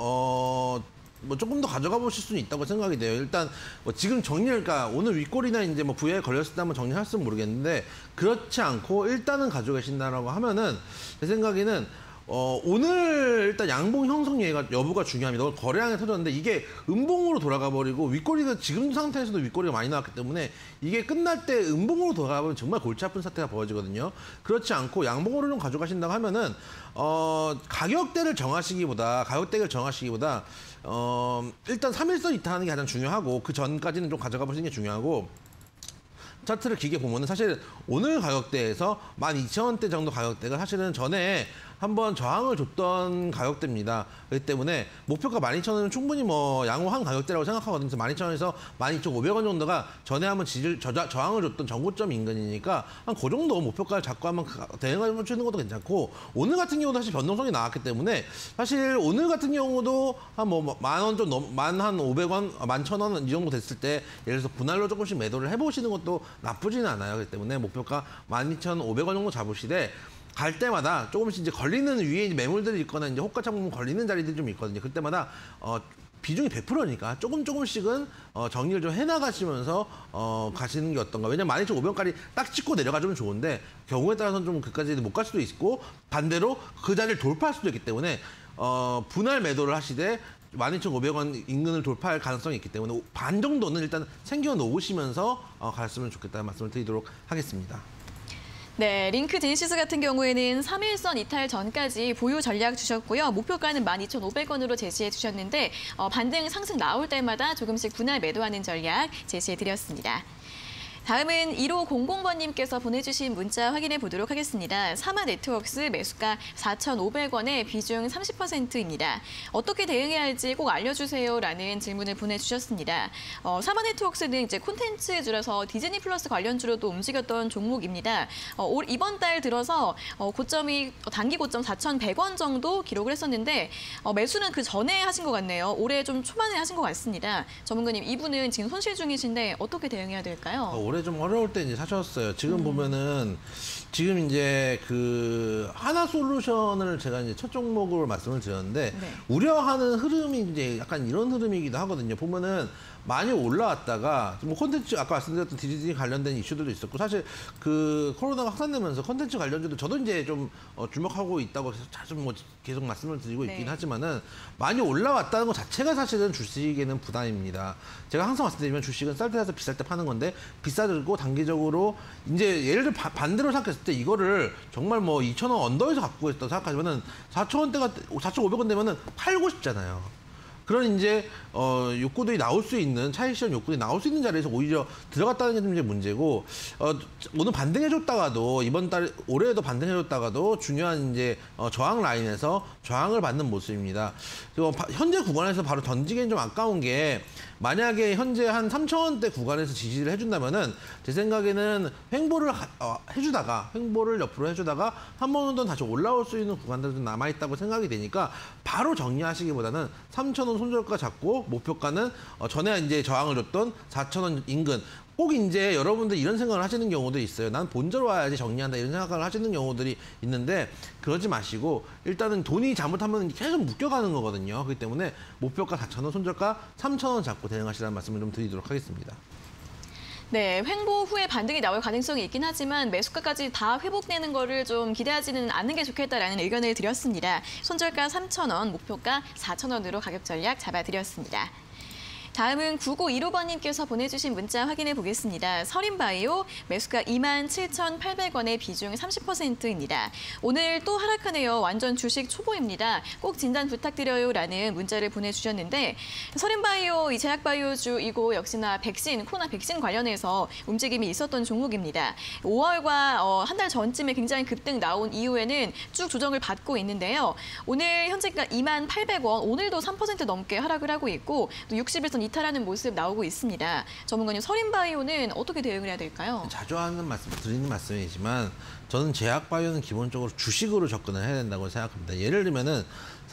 어, 뭐 조금 더 가져가 보실 수는 있다고 생각이 돼요. 일단 뭐 지금 정리를, 그러니까 오늘 윗골이나 이제 뭐 브이아이 걸렸을 때 한번 정리할 수는 모르겠는데 그렇지 않고 일단은 가지고 계신다라고 하면은 제 생각에는 어, 오늘 일단 양봉 형성 여부가 중요합니다. 오늘 거래량이 터졌는데 이게 음봉으로 돌아가 버리고 윗꼬리가 지금 상태에서도 윗꼬리가 많이 나왔기 때문에 이게 끝날 때 음봉으로 돌아가면 정말 골치 아픈 사태가 벌어지거든요. 그렇지 않고 양봉으로 좀 가져가신다고 하면은 어, 가격대를 정하시기보다 가격대를 정하시기보다 어, 일단 삼 일선 이탈하는 게 가장 중요하고 그 전까지는 좀 가져가 보시는 게 중요하고 차트를 길게 보면은 사실 오늘 가격대에서 만 이천 원대 정도 가격대가 사실은 전에 한번 저항을 줬던 가격대입니다. 그렇기 때문에 목표가 만 이천 원은 충분히 뭐 양호한 가격대라고 생각하거든요. 그래서 만 이천 원에서 만 이천오백 원 정도가 전에 한번 지질, 저자, 저항을 줬던 전고점 인근이니까 한 그 정도 목표가를 잡고 한번 대응을 주는 것도 괜찮고, 오늘 같은 경우도 사실 변동성이 나왔기 때문에 사실 오늘 같은 경우도 한 뭐 만 원 좀 넘, 만 한 오백 원, 만 천 원 이 정도 됐을 때 예를 들어서 분할로 조금씩 매도를 해보시는 것도 나쁘지는 않아요. 그렇기 때문에 목표가 만 이천오백 원 정도 잡으시되 갈 때마다 조금씩 이제 걸리는 위에 이제 매물들이 있거나 이제 호가창 보면 걸리는 자리들이 좀 있거든요. 그때마다 어, 비중이 백 퍼센트니까 조금 조금씩은 어, 정리를 좀 해나가시면서 어, 가시는 게 어떤가. 왜냐면 만 이천오백 원까지 딱 찍고 내려가주면 좋은데 경우에 따라서는 좀 그까지 못 갈 수도 있고, 반대로 그 자리를 돌파할 수도 있기 때문에 어, 분할 매도를 하시되 만 이천오백 원 인근을 돌파할 가능성이 있기 때문에 반 정도는 일단 챙겨 놓으시면서 어, 갔으면 좋겠다는 말씀을 드리도록 하겠습니다. 네, 링크 제니시스 같은 경우에는 삼 일선 이탈 전까지 보유 전략 주셨고요. 목표가는 만 이천오백 원으로 제시해 주셨는데 어, 반등 상승 나올 때마다 조금씩 분할 매도하는 전략 제시해 드렸습니다. 다음은 일오공공 번님께서 보내주신 문자 확인해 보도록 하겠습니다. 사마네트웍스 매수가 사천오백 원에 비중 삼십 퍼센트입니다. 어떻게 대응해야 할지 꼭 알려주세요라는 질문을 보내주셨습니다. 어, 사마네트웍스는 이제 콘텐츠주라서 디즈니 플러스 관련주로도 움직였던 종목입니다. 어, 올 이번 달 들어서 어, 고점이 단기 고점 사천백 원 정도 기록을 했었는데 어, 매수는 그 전에 하신 것 같네요. 올해 좀 초반에 하신 것 같습니다. 전문가님, 이분은 지금 손실 중이신데 어떻게 대응해야 될까요? 어, 올해 좀 어려울 때 이제 사셨어요. 지금 음. 보면은 지금 이제 그 하나솔루션을 제가 이제 첫 종목으로 말씀을 드렸는데 네. 우려하는 흐름이 이제 약간 이런 흐름이기도 하거든요. 보면은 많이 올라왔다가 뭐 콘텐츠 아까 말씀드렸던 디즈니 관련된 이슈들도 있었고, 사실 그 코로나가 확산되면서 콘텐츠 관련주도 저도 이제 좀 어, 주목하고 있다고 해서 자주 뭐 계속 말씀을 드리고 있긴 네. 하지만은 많이 올라왔다는 것 자체가 사실은 주식에는 부담입니다. 제가 항상 말씀드리면 주식은 쌀 때 사서 비쌀 때 파는 건데, 비싸지고 단기적으로 이제 예를 들어 반대로 생각했을 때 이거를 정말 뭐 이천 원 언더에서 갖고 있다고 생각하시면은 사천 원대가 사천오백 원 되면은 팔고 싶잖아요. 그런 이제 어 욕구들이 나올 수 있는, 차익 실현 욕구들이 나올 수 있는 자리에서 오히려 들어갔다는 게 좀 이제 문제고, 어 오늘 반등해줬다가도 이번 달 올해에도 반등해줬다가도 중요한 이제 어, 저항 라인에서 저항을 받는 모습입니다. 그리고 현재 구간에서 바로 던지기엔 좀 아까운 게, 만약에 현재 한 삼천 원대 구간에서 지지를 해준다면은 제 생각에는 횡보를 하, 어, 해주다가 횡보를 옆으로 해주다가 한 번 정도 다시 올라올 수 있는 구간들도 남아 있다고 생각이 되니까 바로 정리하시기보다는 삼천 원 손절가 잡고 목표가는 어, 전에 이제 저항을 줬던 사천 원 인근. 꼭 이제 여러분들 이런 생각을 하시는 경우도 있어요. 난 본절 와야지 정리한다 이런 생각을 하시는 경우들이 있는데, 그러지 마시고 일단은 돈이 잘못하면 계속 묶여가는 거거든요. 그렇기 때문에 목표가 사천 원, 손절가 삼천 원 잡고 대응하시라는 말씀을 좀 드리도록 하겠습니다. 네, 횡보 후에 반등이 나올 가능성이 있긴 하지만 매수가까지 다 회복되는 거를 좀 기대하지는 않는 게 좋겠다라는 의견을 드렸습니다. 손절가 삼천 원, 목표가 사천 원으로 가격 전략 잡아드렸습니다. 다음은 구구일오 번님께서 보내주신 문자 확인해 보겠습니다. 서린바이오 매수가 이만 칠천팔백 원의 비중 삼십 퍼센트입니다. 오늘 또 하락하네요. 완전 주식 초보입니다. 꼭 진단 부탁드려요라는 문자를 보내주셨는데, 서린바이오 이 제약바이오주이고 역시나 백신, 코로나 백신 관련해서 움직임이 있었던 종목입니다. 오월과 어, 한 달 전쯤에 굉장히 급등 나온 이후에는 쭉 조정을 받고 있는데요. 오늘 현재가 이만 팔백 원, 오늘도 삼 퍼센트 넘게 하락을 하고 있고 또 육십 일선 이탈하는 모습 나오고 있습니다. 전문가님, 서린바이오는 어떻게 대응을 해야 될까요? 자주 하는 말씀, 드리는 말씀이지만 저는 제약바이오는 기본적으로 주식으로 접근을 해야 된다고 생각합니다. 예를 들면은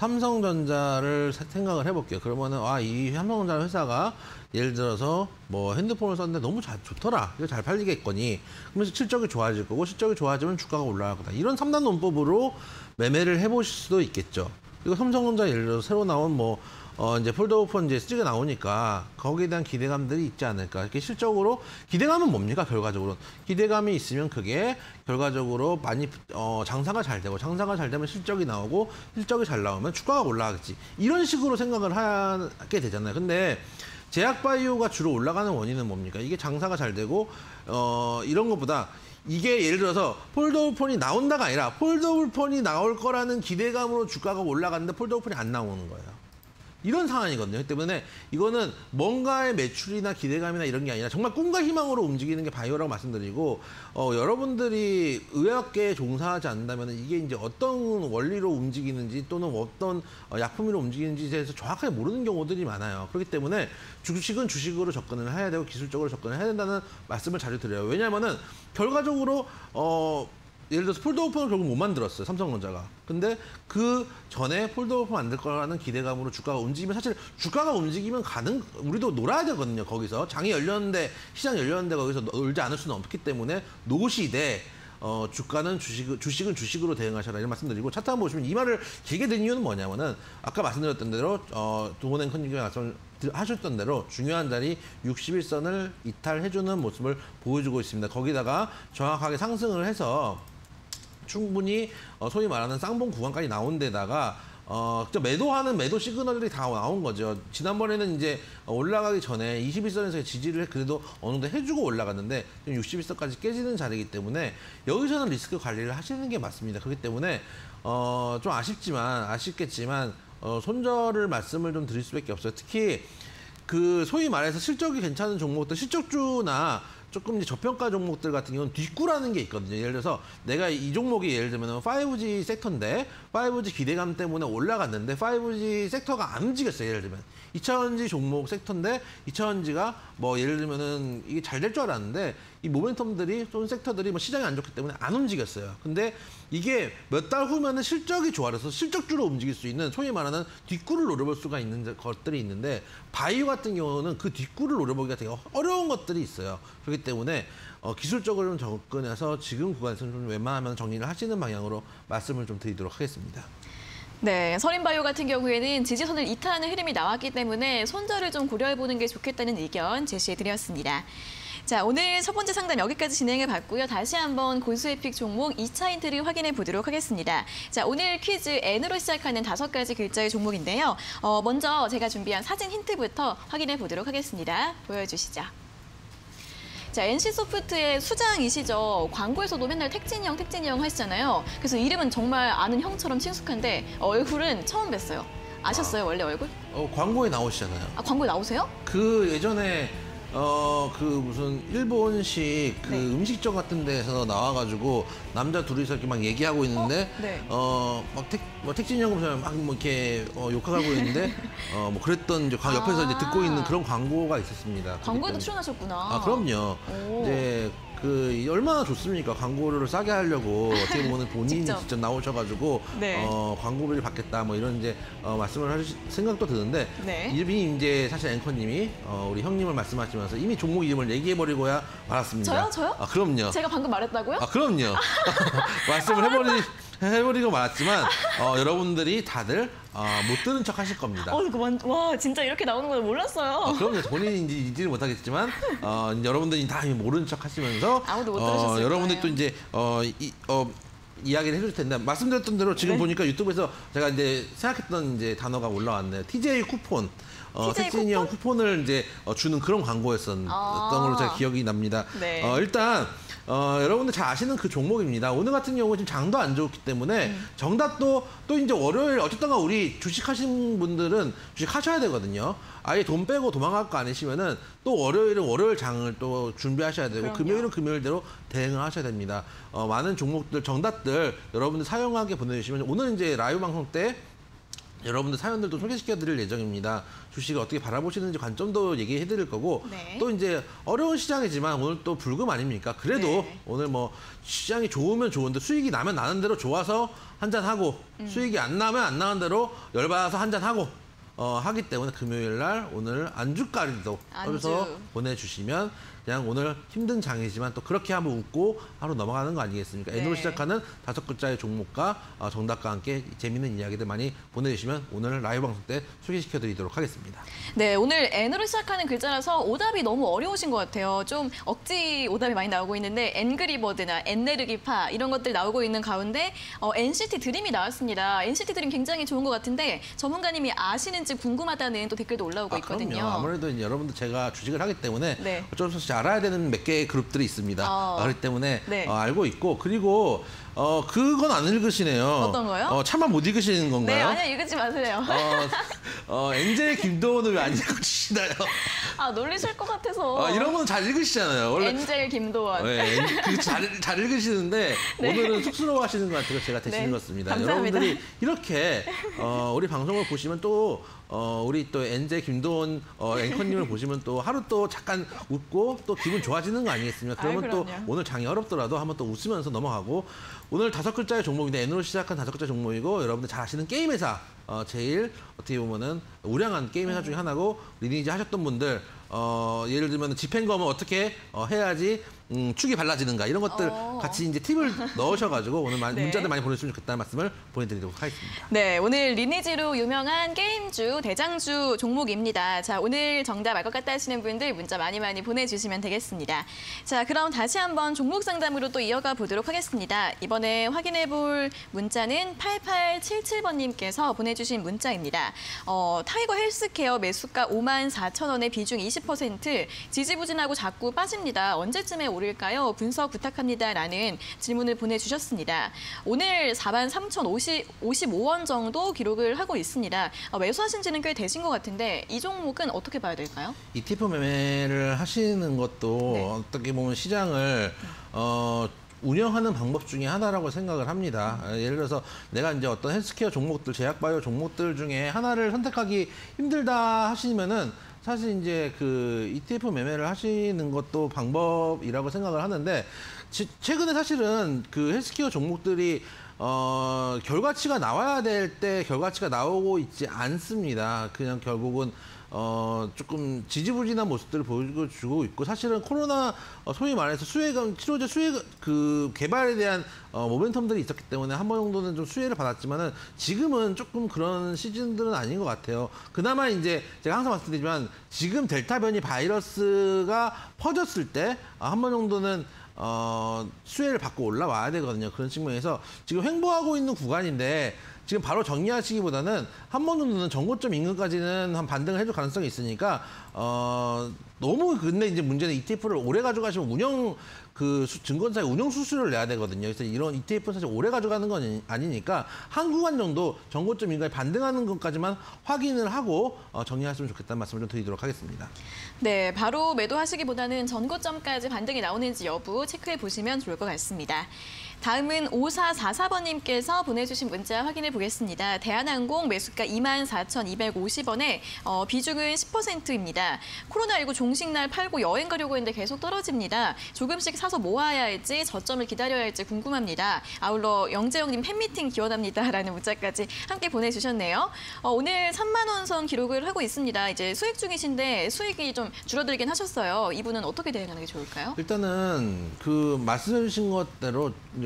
삼성전자를 생각을 해볼게요. 그러면은 아, 이 삼성전자 회사가 예를 들어서 뭐 핸드폰을 썼는데 너무 잘, 좋더라. 이거 잘 팔리겠거니. 그러면서 실적이 좋아질 거고, 실적이 좋아지면 주가가 올라갈 거다. 이런 삼 단 논법으로 매매를 해보실 수도 있겠죠. 그리고 삼성전자 예를 들어서 새로 나온 뭐 어, 이제 폴더오폰 이제 쓰리가 나오니까 거기에 대한 기대감들이 있지 않을까. 이렇게 실적으로, 기대감은 뭡니까, 결과적으로? 기대감이 있으면 그게 결과적으로 많이, 어, 장사가 잘 되고, 장사가 잘 되면 실적이 나오고, 실적이 잘 나오면 주가가 올라가겠지. 이런 식으로 생각을 하게 되잖아요. 근데 제약바이오가 주로 올라가는 원인은 뭡니까? 이게 장사가 잘 되고, 어, 이런 것보다 이게 예를 들어서 폴더블 폰이 나온다가 아니라 폴더블 폰이 나올 거라는 기대감으로 주가가 올라갔는데 폴더블 폰이 안 나오는 거예요. 이런 상황이거든요. 그렇기 때문에 이거는 뭔가의 매출이나 기대감이나 이런 게 아니라 정말 꿈과 희망으로 움직이는 게 바이오라고 말씀드리고, 어, 여러분들이 의학계에 종사하지 않는다면 이게 이제 어떤 원리로 움직이는지 또는 어떤 어, 약품으로 움직이는지에 대해서 정확하게 모르는 경우들이 많아요. 그렇기 때문에 주식은 주식으로 접근을 해야 되고 기술적으로 접근을 해야 된다는 말씀을 자주 드려요. 왜냐하면은 결과적으로 어, 예를 들어서 폴더오픈을 결국 못 만들었어요, 삼성전자가. 근데 그 전에 폴더오픈 만들 거라는 기대감으로 주가가 움직이면, 사실 주가가 움직이면 가능, 우리도 놀아야 되거든요, 거기서. 장이 열렸는데, 시장 열렸는데 거기서 놀지 않을 수는 없기 때문에 노시되, 어, 주가는 주식, 주식은 주식으로 대응하셔라, 이런 말씀드리고, 차트 한번 보시면 이 말을 길게 드린 이유는 뭐냐면은, 아까 말씀드렸던 대로, 어, 동원 앵커님이 말씀 하셨던 대로 중요한 자리 육십일 선을 이탈해주는 모습을 보여주고 있습니다. 거기다가 정확하게 상승을 해서 충분히 어, 소위 말하는 쌍봉 구간까지 나온 데다가 어, 매도하는 매도 시그널들이 다 나온 거죠. 지난번에는 이제 올라가기 전에 이십일 선에서의 지지를 그래도 어느 정도 해주고 올라갔는데 지금 육십일 선까지 깨지는 자리이기 때문에 여기서는 리스크 관리를 하시는 게 맞습니다. 그렇기 때문에 어, 좀 아쉽지만 아쉽겠지만 어, 손절을 말씀을 좀 드릴 수밖에 없어요. 특히 그 소위 말해서 실적이 괜찮은 종목들, 실적주나 조금 이제 저평가 종목들 같은 경우는 뒷구라는 게 있거든요. 예를 들어서 내가 이 종목이 예를 들면 파이브지 섹터인데 파이브지 기대감 때문에 올라갔는데 파이브지 섹터가 안 움직였어요. 예를 들면 이 차원지 종목 섹터인데 이 차원지가 뭐 예를 들면은 이게 잘 될 줄 알았는데 이 모멘텀들이 또는 섹터들이 뭐 시장이 안 좋기 때문에 안 움직였어요. 근데 이게 몇 달 후면은 실적이 좋아져서 실적주로 움직일 수 있는 소위 말하는 뒷구를 노려볼 수가 있는 것들이 있는데 바이오 같은 경우는 그 뒷구를 노려보기가 되게 어려운 것들이 있어요. 그렇기 때문에 어, 기술적으로 좀 접근해서 지금 구간에서는 좀 웬만하면 정리를 하시는 방향으로 말씀을 좀 드리도록 하겠습니다. 네, 서린바이오 같은 경우에는 지지선을 이탈하는 흐름이 나왔기 때문에 손절을 좀 고려해보는 게 좋겠다는 의견 제시해드렸습니다. 자, 오늘 첫 번째 상담 여기까지 진행해 봤고요. 다시 한번 고수의 픽 종목 이 차 힌트를 확인해 보도록 하겠습니다. 자, 오늘 퀴즈 N으로 시작하는 다섯 가지 글자의 종목인데요. 어, 먼저 제가 준비한 사진 힌트부터 확인해 보도록 하겠습니다. 보여주시죠. 자, 엔씨소프트의 수장이시죠. 광고에서도 맨날 택진이 형, 택진이 형 하시잖아요. 그래서 이름은 정말 아는 형처럼 친숙한데 얼굴은 처음 뵀어요. 아셨어요, 아, 원래 얼굴? 어, 광고에 나오시잖아요. 아, 광고에 나오세요? 그 예전에 어, 그 무슨 일본식 그 네. 음식점 같은 데서 나와가지고 남자 둘이서 이렇게 막 얘기하고 있는데 어, 네. 어, 막 택, 뭐 택진이 형처럼 막 뭐 이렇게 어, 욕하고 있는데 어, 뭐 그랬던 이제 아 옆에서 이제 듣고 있는 그런 광고가 있었습니다. 광고에도 출연하셨구나. 아, 그럼요. 오. 이제 그 얼마나 좋습니까? 광고를 싸게 하려고 어떻게 보면 본인이 직접, 직접 나오셔가지고 네. 어, 광고비를 받겠다 뭐 이런 이제 어, 말씀을 하실 생각도 드는데 네. 이미 이제 사실 앵커님이 어, 우리 형님을 말씀하시면서 이미 종목 이름을 얘기해버리고야 말았습니다. 저요? 저요? 아, 그럼요. 제가 방금 말했다고요? 아, 그럼요. 말씀을 해버리. 해버리고 말았지만 어, 여러분들이 다들 어, 못 들은 척 하실 겁니다. 어, 와, 진짜 이렇게 나오는 건 몰랐어요. 어, 그럼요. 본인이 이제 인지를 못하겠지만 어, 여러분들이 다 모르는 척 하시면서 아무도 못 들으셨을 어, 여러분들이 거예요. 또 이제 어, 이, 어, 이야기를 해줄 텐데 말씀드렸던 대로 지금 네. 보니까 유튜브에서 제가 이제 생각했던 이제 단어가 올라왔네요. 티제이 쿠폰. 어, 택진이 형 쿠폰을 이제 어, 주는 그런 광고였었던 아 걸로 제가 기억이 납니다. 네. 어, 일단 어, 여러분들 잘 아시는 그 종목입니다. 오늘 같은 경우 지금 장도 안 좋기 때문에 음. 정답도 또 이제 월요일 어쨌든가 우리 주식 하신 분들은 주식 하셔야 되거든요. 아예 돈 빼고 도망갈 거 아니시면은 또 월요일은 월요일 장을 또 준비하셔야 되고 그럼요. 금요일은 금요일대로 대응을 하셔야 됩니다. 어, 많은 종목들 정답들 여러분들 사용하게 보내주시면 오늘 이제 라이브 방송 때 여러분들 사연들도 소개시켜 드릴 예정입니다. 주식을 어떻게 바라보시는지 관점도 얘기해 드릴 거고 네. 또 이제 어려운 시장이지만 오늘 또 불금 아닙니까? 그래도 네. 오늘 뭐 시장이 좋으면 좋은데 수익이 나면 나는 대로 좋아서 한잔 하고 음. 수익이 안 나면 안 나는 대로 열받아서 한잔 하고 어, 하기 때문에 금요일 날 오늘 안주까지도 여기서 안주. 보내주시면 그냥 오늘 힘든 장이지만 또 그렇게 한번 웃고 하루 넘어가는 거 아니겠습니까? 네. N으로 시작하는 다섯 글자의 종목과 어, 정답과 함께 재미있는 이야기들 많이 보내주시면 오늘 라이브 방송 때 소개시켜드리도록 하겠습니다. 네, 오늘 N으로 시작하는 글자라서 오답이 너무 어려우신 것 같아요. 좀 억지 오답이 많이 나오고 있는데 엔그리버드나 엔네르기파 이런 것들 나오고 있는 가운데 어, 엔씨티 드림이 나왔습니다. 엔씨티 드림 굉장히 좋은 것 같은데 전문가님이 아시는지 있을지 궁금하다는 또 댓글도 올라오고 아, 있거든요. 그럼요. 아무래도 이제 여러분들 제가 주식을 하기 때문에 네. 어쩔 수 없이 알아야 되는 몇 개의 그룹들이 있습니다. 어. 아, 그렇기 때문에 네. 어, 알고 있고 그리고 어, 그건 안 읽으시네요. 어떤 거요? 어, 차마 못 읽으시는 네, 건가요? 아니요, 읽지 마세요. 어, 어, 엔젤 김도원을 왜 안 읽어주시나요? 아, 놀리실 것 같아서. 아, 이런 건 잘 읽으시잖아요. 원래 엔젤 김도원. 네, 잘, 잘 읽으시는데 네. 오늘은 쑥스러워하시는 것 같아서 제가 대신 네, 읽었습니다. 감사합니다. 여러분들이 이렇게 어, 우리 방송을 보시면 또 어, 우리 또 엔젤 김도원 어, 앵커님을 보시면 또 하루 또 잠깐 웃고 또 기분 좋아지는 거 아니겠습니까? 그러면 아유, 또 그럼요. 오늘 장이 어렵더라도 한번 또 웃으면서 넘어가고 오늘 다섯 글자의 종목인데 N으로 시작한 다섯 글자 종목이고 여러분들 잘 아시는 게임 회사 어, 제일 어떻게 보면은 우량한 게임 회사 중에 하나고 리니지 하셨던 분들 어, 예를 들면 집행검은 어떻게 어, 해야지 음, 축이 발라지는가 이런 것들 어. 같이 이제 팁을 넣으셔가지고 오늘 많이 네. 문자들 많이 보내주시면 좋겠다는 말씀을 보내드리도록 하겠습니다. 네, 오늘 리니지로 유명한 게임주, 대장주 종목입니다. 자, 오늘 정답 알 것 같다 하시는 분들 문자 많이 많이 보내주시면 되겠습니다. 자, 그럼 다시 한번 종목 상담으로 또 이어가 보도록 하겠습니다. 이번에 확인해 볼 문자는 팔팔칠칠 번님께서 보내주신 문자입니다. 어, 타이거 헬스케어 매수가 오만 사천 원의 비중 이십 퍼센트, 지지부진하고 자꾸 빠집니다. 언제쯤에 오를까요? 분석 부탁합니다라는 질문을 보내주셨습니다. 오늘 사만 삼천오십오 원 정도 기록을 하고 있습니다. 어, 매수하신 지는 꽤 되신 것 같은데 이 종목은 어떻게 봐야 될까요? 이티에프 매매를 하시는 것도 네. 어떻게 보면 시장을 어, 운영하는 방법 중에 하나라고 생각을 합니다. 예를 들어서 내가 이제 어떤 헬스케어 종목들, 제약바이오 종목들 중에 하나를 선택하기 힘들다 하시면은 사실 이제 그 이티에프 매매를 하시는 것도 방법이라고 생각을 하는데 지, 최근에 사실은 그 헬스케어 종목들이 어, 결과치가 나와야 될 때 결과치가 나오고 있지 않습니다. 그냥 결국은 어, 조금 지지부진한 모습들을 보여주고 있고 사실은 코로나 어, 소위 말해서 수혜가 치료제 수혜 그 개발에 대한 어, 모멘텀들이 있었기 때문에 한 번 정도는 좀 수혜를 받았지만은 지금은 조금 그런 시즌들은 아닌 것 같아요. 그나마 이제 제가 항상 말씀드리지만 지금 델타 변이 바이러스가 퍼졌을 때 한 번 정도는 어, 수혜를 받고 올라와야 되거든요. 그런 측면에서 지금 횡보하고 있는 구간인데 지금 바로 정리하시기보다는 한 번 정도는 전고점 인근까지는 한 반등을 해줄 가능성이 있으니까 어, 너무 근데 이제 문제는 이티에프를 오래 가져가시면 운영 그 수, 증권사의 운영 수수료를 내야 되거든요. 그래서 이런 이티에프는 사실 오래 가져가는 건 아니니까 한 구간 정도 전고점 인가에 반등하는 것까지만 확인을 하고 어, 정리하시면 좋겠다는 말씀을 좀 드리도록 하겠습니다. 네, 바로 매도하시기보다는 전고점까지 반등이 나오는지 여부 체크해 보시면 좋을 것 같습니다. 다음은 오사사사 번님께서 보내주신 문자 확인해 보겠습니다. 대한항공 매수가 이만 사천이백오십 원에 어, 비중은 십 퍼센트입니다. 코로나십구 종식날 팔고 여행 가려고 했는데 계속 떨어집니다. 조금씩 사서 모아야 할지 저점을 기다려야 할지 궁금합니다. 아울러 영재영님 팬미팅 기원합니다라는 문자까지 함께 보내주셨네요. 어, 오늘 삼만 원 선 기록을 하고 있습니다. 이제 수익 중이신데 수익이 좀 줄어들긴 하셨어요. 이분은 어떻게 대응하는 게 좋을까요? 일단은 그 말씀해 주신 것대로 이제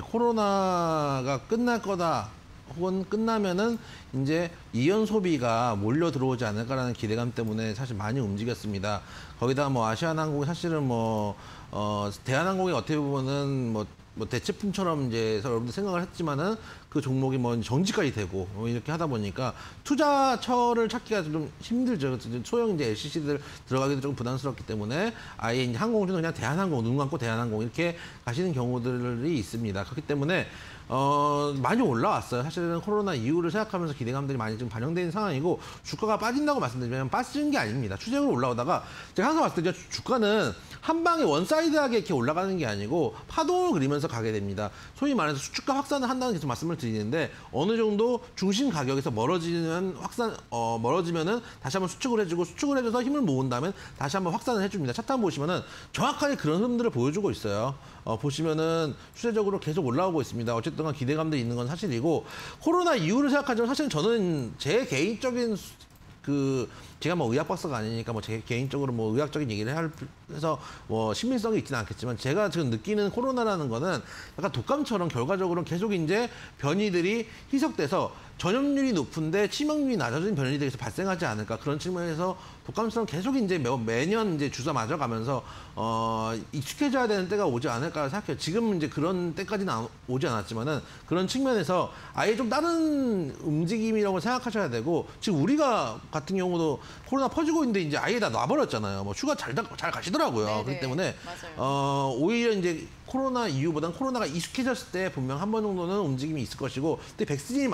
코로나가 끝날 거다 혹은 끝나면은 이제 이연 소비가 몰려 들어오지 않을까라는 기대감 때문에 사실 많이 움직였습니다. 거기다가 뭐 아시아나항공이 사실은 뭐 어, 대한항공이 어떻게 보면은 뭐 뭐 대체품처럼 이제 여러분들 생각을 했지만은 그 종목이 뭐 정지까지 되고 뭐 이렇게 하다 보니까 투자처를 찾기가 좀 힘들죠. 소형 이제 엘씨씨들 들어가기도 조금 부담스럽기 때문에 아예 이제 항공주는 그냥 대한항공, 눈 감고 대한항공 이렇게 가시는 경우들이 있습니다. 그렇기 때문에 어, 많이 올라왔어요. 사실은 코로나 이후를 생각하면서 기대감들이 많이 좀 반영되는 상황이고 주가가 빠진다고 말씀드리면 빠진 게 아닙니다. 추세적으로 올라오다가 제가 항상 말씀드리죠. 주가는 한 방에 원사이드하게 이렇게 올라가는 게 아니고 파동을 그리면서 가게 됩니다. 소위 말해서 수축가 확산을 한다는 계속 말씀을 드리는데 어느 정도 중심 가격에서 멀어지는 확산 어, 멀어지면은 다시 한번 수축을 해주고 수축을 해줘서 힘을 모은 다음에 다시 한번 확산을 해줍니다. 차트 한번 보시면은 정확하게 그런 흐름들을 보여주고 있어요. 어, 보시면은 추세적으로 계속 올라오고 있습니다. 어쨌든 간 기대감도 있는 건 사실이고 코로나 이후를 생각하지만 사실 저는 제 개인적인 수, 그 제가 뭐 의학 박사가 아니니까 뭐 제 개인적으로 뭐 의학적인 얘기를 할 해서 뭐 신빙성이 있지는 않겠지만 제가 지금 느끼는 코로나라는 거는 약간 독감처럼 결과적으로는 계속 이제 변이들이 희석돼서 전염률이 높은데 치명률이 낮아진 변이들이 발생하지 않을까 그런 측면에서 독감처럼 계속 이제 매, 매년 이제 주사 맞아가면서 어 익숙해져야 되는 때가 오지 않을까 생각해요. 지금 이제 그런 때까지는 오지 않았지만은 그런 측면에서 아예 좀 다른 움직임이라고 생각하셔야 되고 지금 우리가 같은 경우도 코로나 퍼지고 있는데 이제 아예 다 놔버렸잖아요. 뭐 휴가 잘 잘 가시더라고요. 네네. 그렇기 때문에 맞아요. 어 오히려 이제 코로나 이후보단 코로나가 익숙해졌을 때 분명 한 번 정도는 움직임이 있을 것이고, 근데 백신이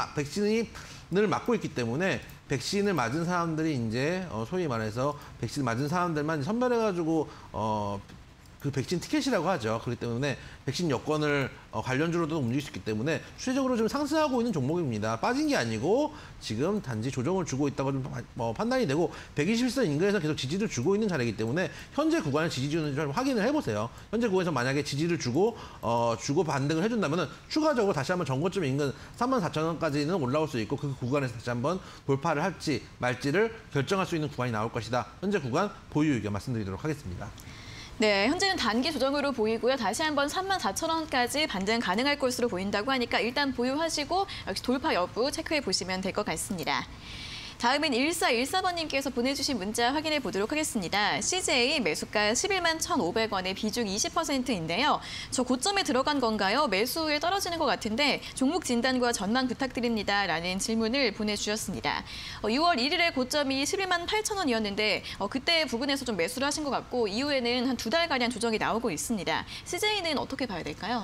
백신을 맞고 있기 때문에 백신을 맞은 사람들이 이제 어 소위 말해서 백신 맞은 사람들만 선별해가지고 어 그 백신 티켓이라고 하죠. 그렇기 때문에 백신 여권을 어 관련주로도 움직일 수 있기 때문에 추세적으로 좀 상승하고 있는 종목입니다. 빠진 게 아니고 지금 단지 조정을 주고 있다고 좀 어 판단이 되고 백이십일 선 인근에서 계속 지지를 주고 있는 자리이기 때문에 현재 구간의 지지주는 좀 확인을 해보세요. 현재 구간에서 만약에 지지를 주고 어 주고 반등을 해준다면은 추가적으로 다시 한번 전고점 인근 삼만 사천 원까지는 올라올 수 있고 그 구간에서 다시 한번 돌파를 할지 말지를 결정할 수 있는 구간이 나올 것이다. 현재 구간 보유 의견 말씀드리도록 하겠습니다. 네, 현재는 단기 조정으로 보이고요. 다시 한번 삼만 사천 원까지 반등 가능할 것으로 보인다고 하니까 일단 보유하시고 역시 돌파 여부 체크해 보시면 될 것 같습니다. 다음은 일사일사 번님께서 보내주신 문자 확인해 보도록 하겠습니다. 씨제이 매수가 십일만 천오백 원에 비중 이십 퍼센트인데요. 저 고점에 들어간 건가요? 매수에 떨어지는 것 같은데 종목 진단과 전망 부탁드립니다. 라는 질문을 보내주셨습니다. 어, 유월 일일에 고점이 십일만 팔천 원이었는데 어, 그때 부분에서 좀 매수를 하신 것 같고 이후에는 한 두 달가량 조정이 나오고 있습니다. 씨제이는 어떻게 봐야 될까요?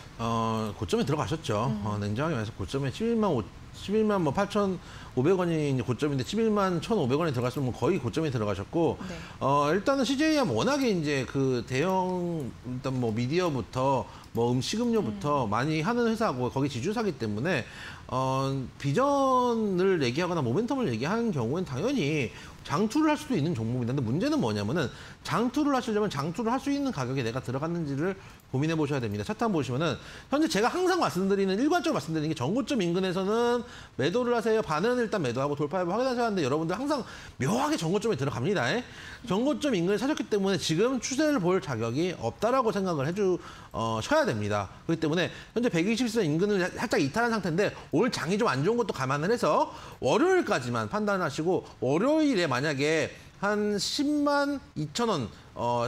어, 고점에 들어가셨죠. 음. 어, 냉정하게 말해서 고점에 십일만 뭐 팔천오백 원이 이제 고점인데 십일만 천오백 원에 들어갔으면 뭐 거의 고점에 들어가셨고, 네. 어, 일단은 씨제이가 워낙에 이제 그 대형 일단 뭐 미디어부터 뭐 음식음료부터 음. 많이 하는 회사고 거기 지주사기 때문에 어, 비전을 얘기하거나 모멘텀을 얘기하는 경우엔 당연히 장투를 할 수도 있는 종목인데 문제는 뭐냐면은 장투를 하시려면 장투를 할 수 있는 가격에 내가 들어갔는지를 고민해 보셔야 됩니다. 차트 한번 보시면은 현재 제가 항상 말씀드리는 일관적으로 말씀드리는 게 전고점 인근에서는 매도를 하세요. 반은 일단 매도하고 돌파해보 확인하셔야 하는데 여러분들 항상 묘하게 전고점에 들어갑니다. 전고점 인근에 사셨기 때문에 지금 추세를 볼 자격이 없다라고 생각을 해주 어, 셔야 됩니다. 그렇기 때문에 현재 백이십일 선 인근을 살짝 이탈한 상태인데 오늘 장이 좀 안 좋은 것도 감안을 해서 월요일까지만 판단하시고 월요일에 만약에 한 십만 이천 원 어,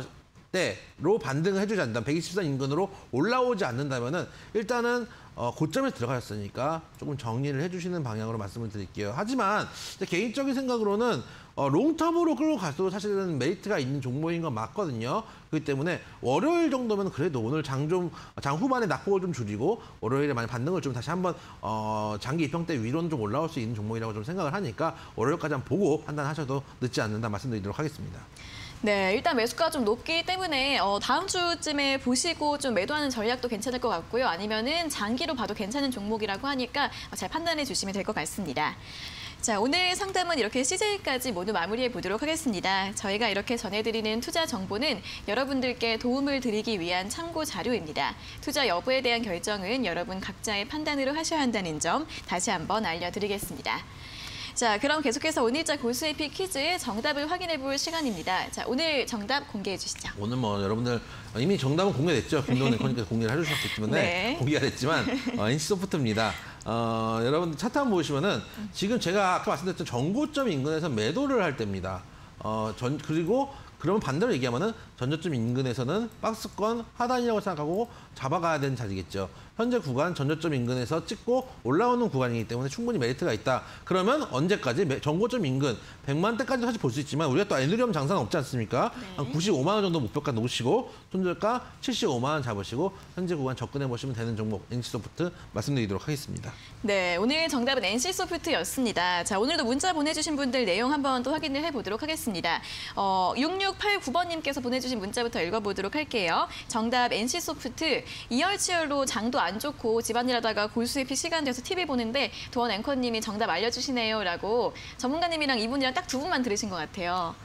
대로 반등을 해주지 않는다면 백이십 선 인근으로 올라오지 않는다면은 일단은 어, 고점에 들어가셨으니까 조금 정리를 해주시는 방향으로 말씀을 드릴게요. 하지만 개인적인 생각으로는 어, 롱텀으로 끌고 갈수록 사실은 메리트가 있는 종목인 건 맞거든요. 그렇기 때문에 월요일 정도면 그래도 오늘 장 좀, 장 후반에 낙폭을 좀 줄이고 월요일에 만약 반등을 좀 다시 한번 어, 장기 입형대 위로는 좀 올라올 수 있는 종목이라고 좀 생각을 하니까 월요일까지 한번 보고 판단하셔도 늦지 않는다 말씀드리도록 하겠습니다. 네, 일단 매수가 좀 높기 때문에 어, 다음 주쯤에 보시고 좀 매도하는 전략도 괜찮을 것 같고요. 아니면은 장기로 봐도 괜찮은 종목이라고 하니까 잘 판단해 주시면 될 것 같습니다. 자, 오늘 상담은 이렇게 씨제이까지 모두 마무리해 보도록 하겠습니다. 저희가 이렇게 전해드리는 투자 정보는 여러분들께 도움을 드리기 위한 참고 자료입니다. 투자 여부에 대한 결정은 여러분 각자의 판단으로 하셔야 한다는 점 다시 한번 알려드리겠습니다. 자, 그럼 계속해서 오늘자 고수의피 퀴즈의 정답을 확인해 볼 시간입니다. 자, 오늘 정답 공개해 주시죠. 오늘 뭐 여러분들 이미 정답은 공개됐죠. 김동훈 코니께서 공개를 해주셨기 때문에 네. 공개가 됐지만 어, 엔씨소프트입니다. 어, 여러분들 차트 한번 보시면은 지금 제가 아까 말씀드렸던 전고점 인근에서 매도를 할 때입니다. 어, 전 그리고 그러면 반대로 얘기하면은 전저점 인근에서는 박스권 하단이라고 생각하고 잡아가야 되는 자리겠죠. 현재 구간 전저점 인근에서 찍고 올라오는 구간이기 때문에 충분히 메리트가 있다. 그러면 언제까지? 전고점 인근 백만 대까지 사실 볼 수 있지만 우리가 또 에누리엄 장사는 없지 않습니까? 네. 한 구십오만 원 정도 목표가 놓으시고 손절가 칠십오만 원 잡으시고 현재 구간 접근해 보시면 되는 종목 엔씨소프트 말씀드리도록 하겠습니다. 네, 오늘 정답은 엔씨소프트였습니다. 자, 오늘도 문자 보내주신 분들 내용 한번 또 확인을 해보도록 하겠습니다. 어, 육육팔구 번님께서 보내주신 문자부터 읽어보도록 할게요. 정답 엔씨소프트 이열치열로 장도 안 좋고 집안일 하다가 골수의피 시간 돼서 티비 보는데 도원 앵커님이 정답 알려주시네요 라고 전문가님이랑 이분이랑 딱 두 분만 들으신 것 같아요. 아,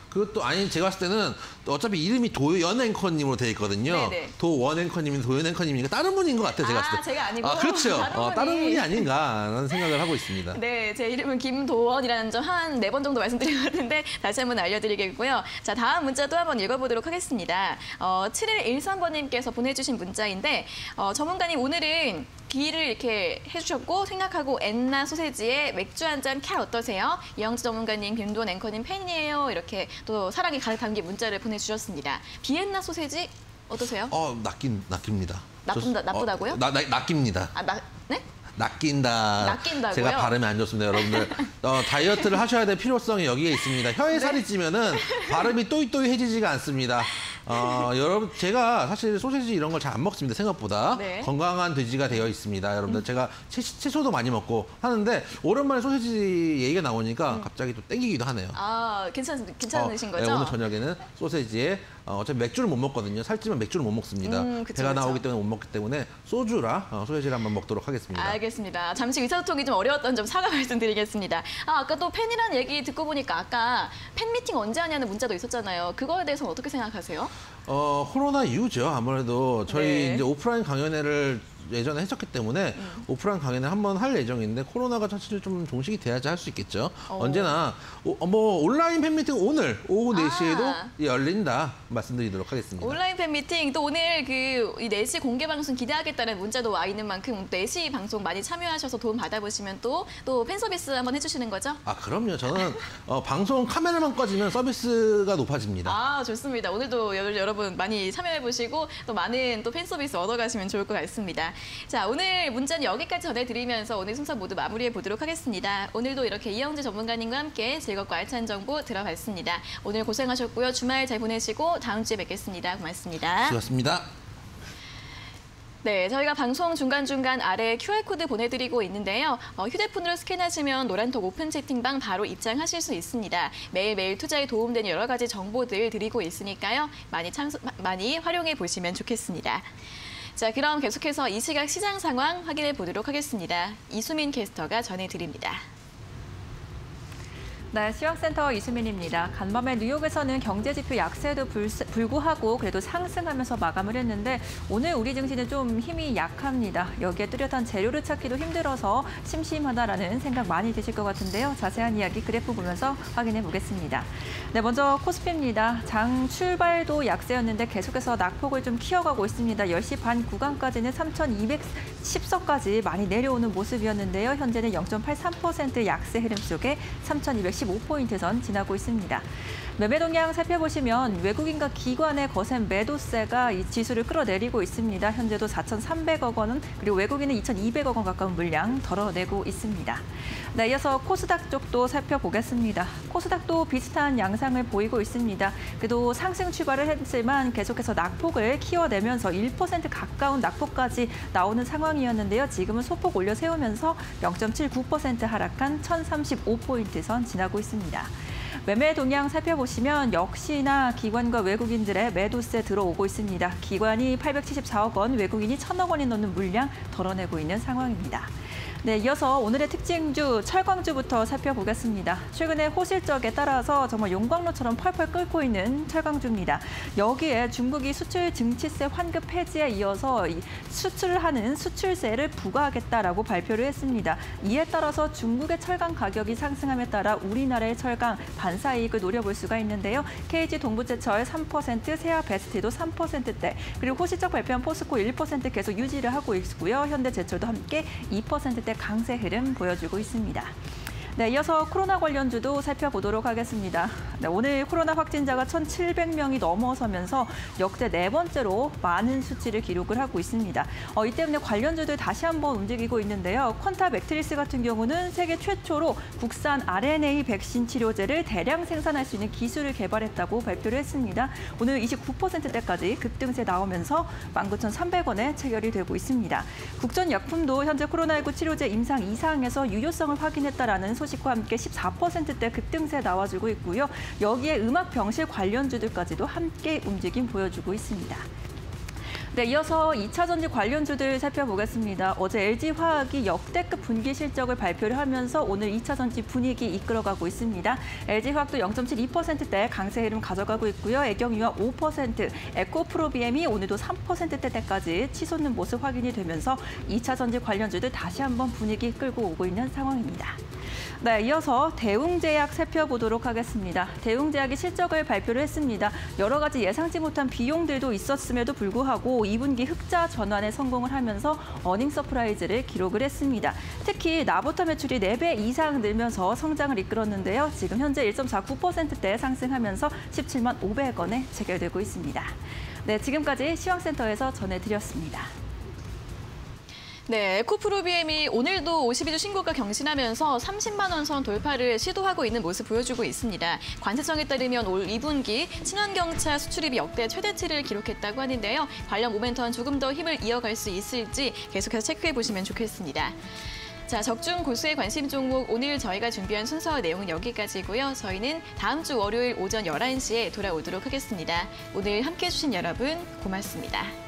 그것도 아니 제가 봤을 때는 어차피 이름이 도연 앵커님으로 되어 있거든요. 네네. 도원 앵커님이 도연 앵커님이니까 다른 분인 것 같아요. 제가 봤을 때. 아, 제가 아니고. 아, 그렇죠. 다른, 어, 분이. 다른 분이 아닌가라는 생각을 하고 있습니다. 네, 제 이름은 김도원이라는 점 한 네 번 정도 말씀드린 것 같은데 다시 한번 알려드리겠고요. 자, 다음 문자도 한번 읽어보도록 하겠습니다. 어, 칠일일삼 번님께서 보내주신 문자인데 어, 전문가님 오늘은 기를 이렇게 해주셨고 생각하고 엔나 소세지에 맥주 한 잔 캬 어떠세요? 이영지 전문가님, 김도원 앵커님 팬이에요. 이렇게 또 사랑이 가득 담긴 문자를 보내주셨습니다. 비엔나 소세지 어떠세요? 어, 낚인, 낚입니다. 나쁜다, 나쁘다고요? 어, 나, 나, 낚입니다. 아, 나, 네? 낚인다. 낚인다고요? 제가 발음이 안 좋습니다, 여러분들. 어, 다이어트를 하셔야 될 필요성이 여기에 있습니다. 혀에 네. 살이 찌면은 발음이 또이또이해지지가 않습니다. 어, 여러분, 제가 사실 소시지 이런 걸 잘 안 먹습니다, 생각보다. 네. 건강한 돼지가 되어 있습니다, 여러분들. 음. 제가 채, 채소도 많이 먹고 하는데, 오랜만에 소시지 얘기가 나오니까 음. 갑자기 또 땡기기도 하네요. 아, 괜찮, 괜찮으신 어, 거죠? 네, 오늘 저녁에는 소시지에 어, 어차피 맥주를 못 먹거든요. 살찌면 맥주를 못 먹습니다. 음, 그쵸, 배가 그쵸. 나오기 때문에 못 먹기 때문에 소주라 어, 소시지를 한번 먹도록 하겠습니다. 알겠습니다. 잠시 의사소통이 좀 어려웠던 점 사과 말씀드리겠습니다. 아, 아까 또 팬이라는 얘기 듣고 보니까 아까 팬 미팅 언제 하냐는 문자도 있었잖아요. 그거에 대해서는 어떻게 생각하세요? 어, 코로나 이후죠. 아무래도 저희 네. 이제 오프라인 강연회를 예전에 했었기 때문에 음. 오프라인 강연회 한번 할 예정인데 코로나가 사실 좀 종식이 돼야지 할 수 있겠죠. 오. 언제나 오, 뭐 온라인 팬미팅 오늘 오후 네 시에도 아. 열린다 말씀드리도록 하겠습니다. 온라인 팬미팅 또 오늘 그 네 시 공개 방송 기대하겠다는 문자도 와 있는 만큼 네 시 방송 많이 참여하셔서 도움 받아보시면 또 또 팬 서비스 한번 해주시는 거죠? 아 그럼요. 저는 어, 방송 카메라만 꺼지면 서비스가 높아집니다. 아 좋습니다. 오늘도 여러분 많이 참여해보시고 또 많은 또 팬 서비스 얻어가시면 좋을 것 같습니다. 자, 오늘 문자는 여기까지 전해드리면서 오늘 순서 모두 마무리해 보도록 하겠습니다. 오늘도 이렇게 이영지 전문가님과 함께 즐겁고 알찬 정보 들어봤습니다. 오늘 고생하셨고요. 주말 잘 보내시고 다음 주에 뵙겠습니다. 고맙습니다. 수고하셨습니다. 네, 저희가 방송 중간중간 아래 큐알코드 보내드리고 있는데요. 어, 휴대폰으로 스캔하시면 노란톡 오픈 채팅방 바로 입장하실 수 있습니다. 매일매일 투자에 도움되는 여러 가지 정보들 드리고 있으니까요. 많이 참석, 많이 활용해 보시면 좋겠습니다. 자, 그럼 계속해서 이 시각 시장 상황 확인해 보도록 하겠습니다. 이수민 캐스터가 전해드립니다. 네, 시황센터 이수민입니다. 간밤에 뉴욕에서는 경제지표 약세에도 불구하고 그래도 상승하면서 마감을 했는데 오늘 우리 증시는 좀 힘이 약합니다. 여기에 뚜렷한 재료를 찾기도 힘들어서 심심하다라는 생각 많이 드실 것 같은데요. 자세한 이야기 그래프 보면서 확인해 보겠습니다. 네, 먼저 코스피입니다. 장 출발도 약세였는데 계속해서 낙폭을 좀 키워가고 있습니다. 열 시 반 구간까지는 삼천이백십 선까지 많이 내려오는 모습이었는데요. 현재는 영 점 팔삼 퍼센트 약세 흐름 속에 삼천이백십오 포인트 선 지나고 있습니다. 매매 동향 살펴보시면 외국인과 기관의 거센 매도세가 이 지수를 끌어내리고 있습니다. 현재도 사천삼백억 원은 그리고 외국인은 이천이백억 원 가까운 물량 덜어내고 있습니다. 네, 이어서 코스닥 쪽도 살펴보겠습니다. 코스닥도 비슷한 양상을 보이고 있습니다. 그래도 상승 출발을 했지만 계속해서 낙폭을 키워내면서 일 퍼센트 가까운 낙폭까지 나오는 상황이었는데요. 지금은 소폭 올려 세우면서 영 점 칠구 퍼센트 하락한 천삼십오 포인트 선 지나고 있습니다. 매매 동향 살펴보시면 역시나 기관과 외국인들의 매도세 들어오고 있습니다. 기관이 팔백칠십사억 원, 외국인이 천억 원이 넘는 물량 덜어내고 있는 상황입니다. 네, 이어서 오늘의 특징주 철강주부터 살펴보겠습니다. 최근에 호실적에 따라서 정말 용광로처럼 펄펄 끓고 있는 철강주입니다. 여기에 중국이 수출 증치세 환급 폐지에 이어서 수출하는 수출세를 부과하겠다라고 발표를 했습니다. 이에 따라서 중국의 철강 가격이 상승함에 따라 우리나라의 철강 반사이익을 노려볼 수가 있는데요. 케이지 동부제철 삼 퍼센트, 세아베스트도 삼 퍼센트대, 그리고 호실적 발표한 포스코 일 퍼센트 계속 유지를 하고 있고요. 현대제철도 함께 이 퍼센트대 강세 흐름 보여주고 있습니다. 네, 이어서 코로나 관련주도 살펴보도록 하겠습니다. 네, 오늘 코로나 확진자가 천칠백 명이 넘어서면서 역대 네 번째로 많은 수치를 기록을 하고 있습니다. 어, 이 때문에 관련주들 다시 한번 움직이고 있는데요. 퀀타 맥트리스 같은 경우는 세계 최초로 국산 알엔에이 백신 치료제를 대량 생산할 수 있는 기술을 개발했다고 발표를 했습니다. 오늘 이십구 퍼센트대까지 급등세 나오면서 만 구천삼백 원에 체결이 되고 있습니다. 국전약품도 현재 코로나십구 치료제 임상 이 상에서 유효성을 확인했다라는 소식 소식과 함께 십사 퍼센트대 급등세 나와주고 있고요. 여기에 음악 병실 관련주들까지도 함께 움직임 보여주고 있습니다. 네, 이어서 이 차 전지 관련주들 살펴보겠습니다. 어제 엘지화학이 역대급 분기 실적을 발표를 하면서 오늘 이 차 전지 분위기 이끌어가고 있습니다. 엘지화학도 영 점 칠이 퍼센트대 강세 흐름 가져가고 있고요. 애경유화 오 퍼센트, 에코프로비엠이 오늘도 삼 퍼센트대까지 치솟는 모습 확인이 되면서 이 차 전지 관련주들 다시 한번 분위기 끌고 오고 있는 상황입니다. 네, 이어서 대웅제약 살펴보도록 하겠습니다. 대웅제약이 실적을 발표를 했습니다. 여러 가지 예상치 못한 비용들도 있었음에도 불구하고 이 분기 흑자 전환에 성공을 하면서 어닝 서프라이즈를 기록을 했습니다. 특히 나보타 매출이 네 배 이상 늘면서 성장을 이끌었는데요. 지금 현재 일 점 사구 퍼센트대 상승하면서 십칠만 오백 원에 체결되고 있습니다. 네, 지금까지 시황센터에서 전해드렸습니다. 네, 에코프로비엠이 오늘도 오십이 주 신고가 경신하면서 삼십만 원 선 돌파를 시도하고 있는 모습 보여주고 있습니다. 관세청에 따르면 올 이 분기 친환경차 수출입이 역대 최대치를 기록했다고 하는데요. 관련 모멘텀 조금 더 힘을 이어갈 수 있을지 계속해서 체크해 보시면 좋겠습니다. 자, 적중 고수의 관심 종목 오늘 저희가 준비한 순서 내용은 여기까지고요. 저희는 다음 주 월요일 오전 열한 시에 돌아오도록 하겠습니다. 오늘 함께해 주신 여러분 고맙습니다.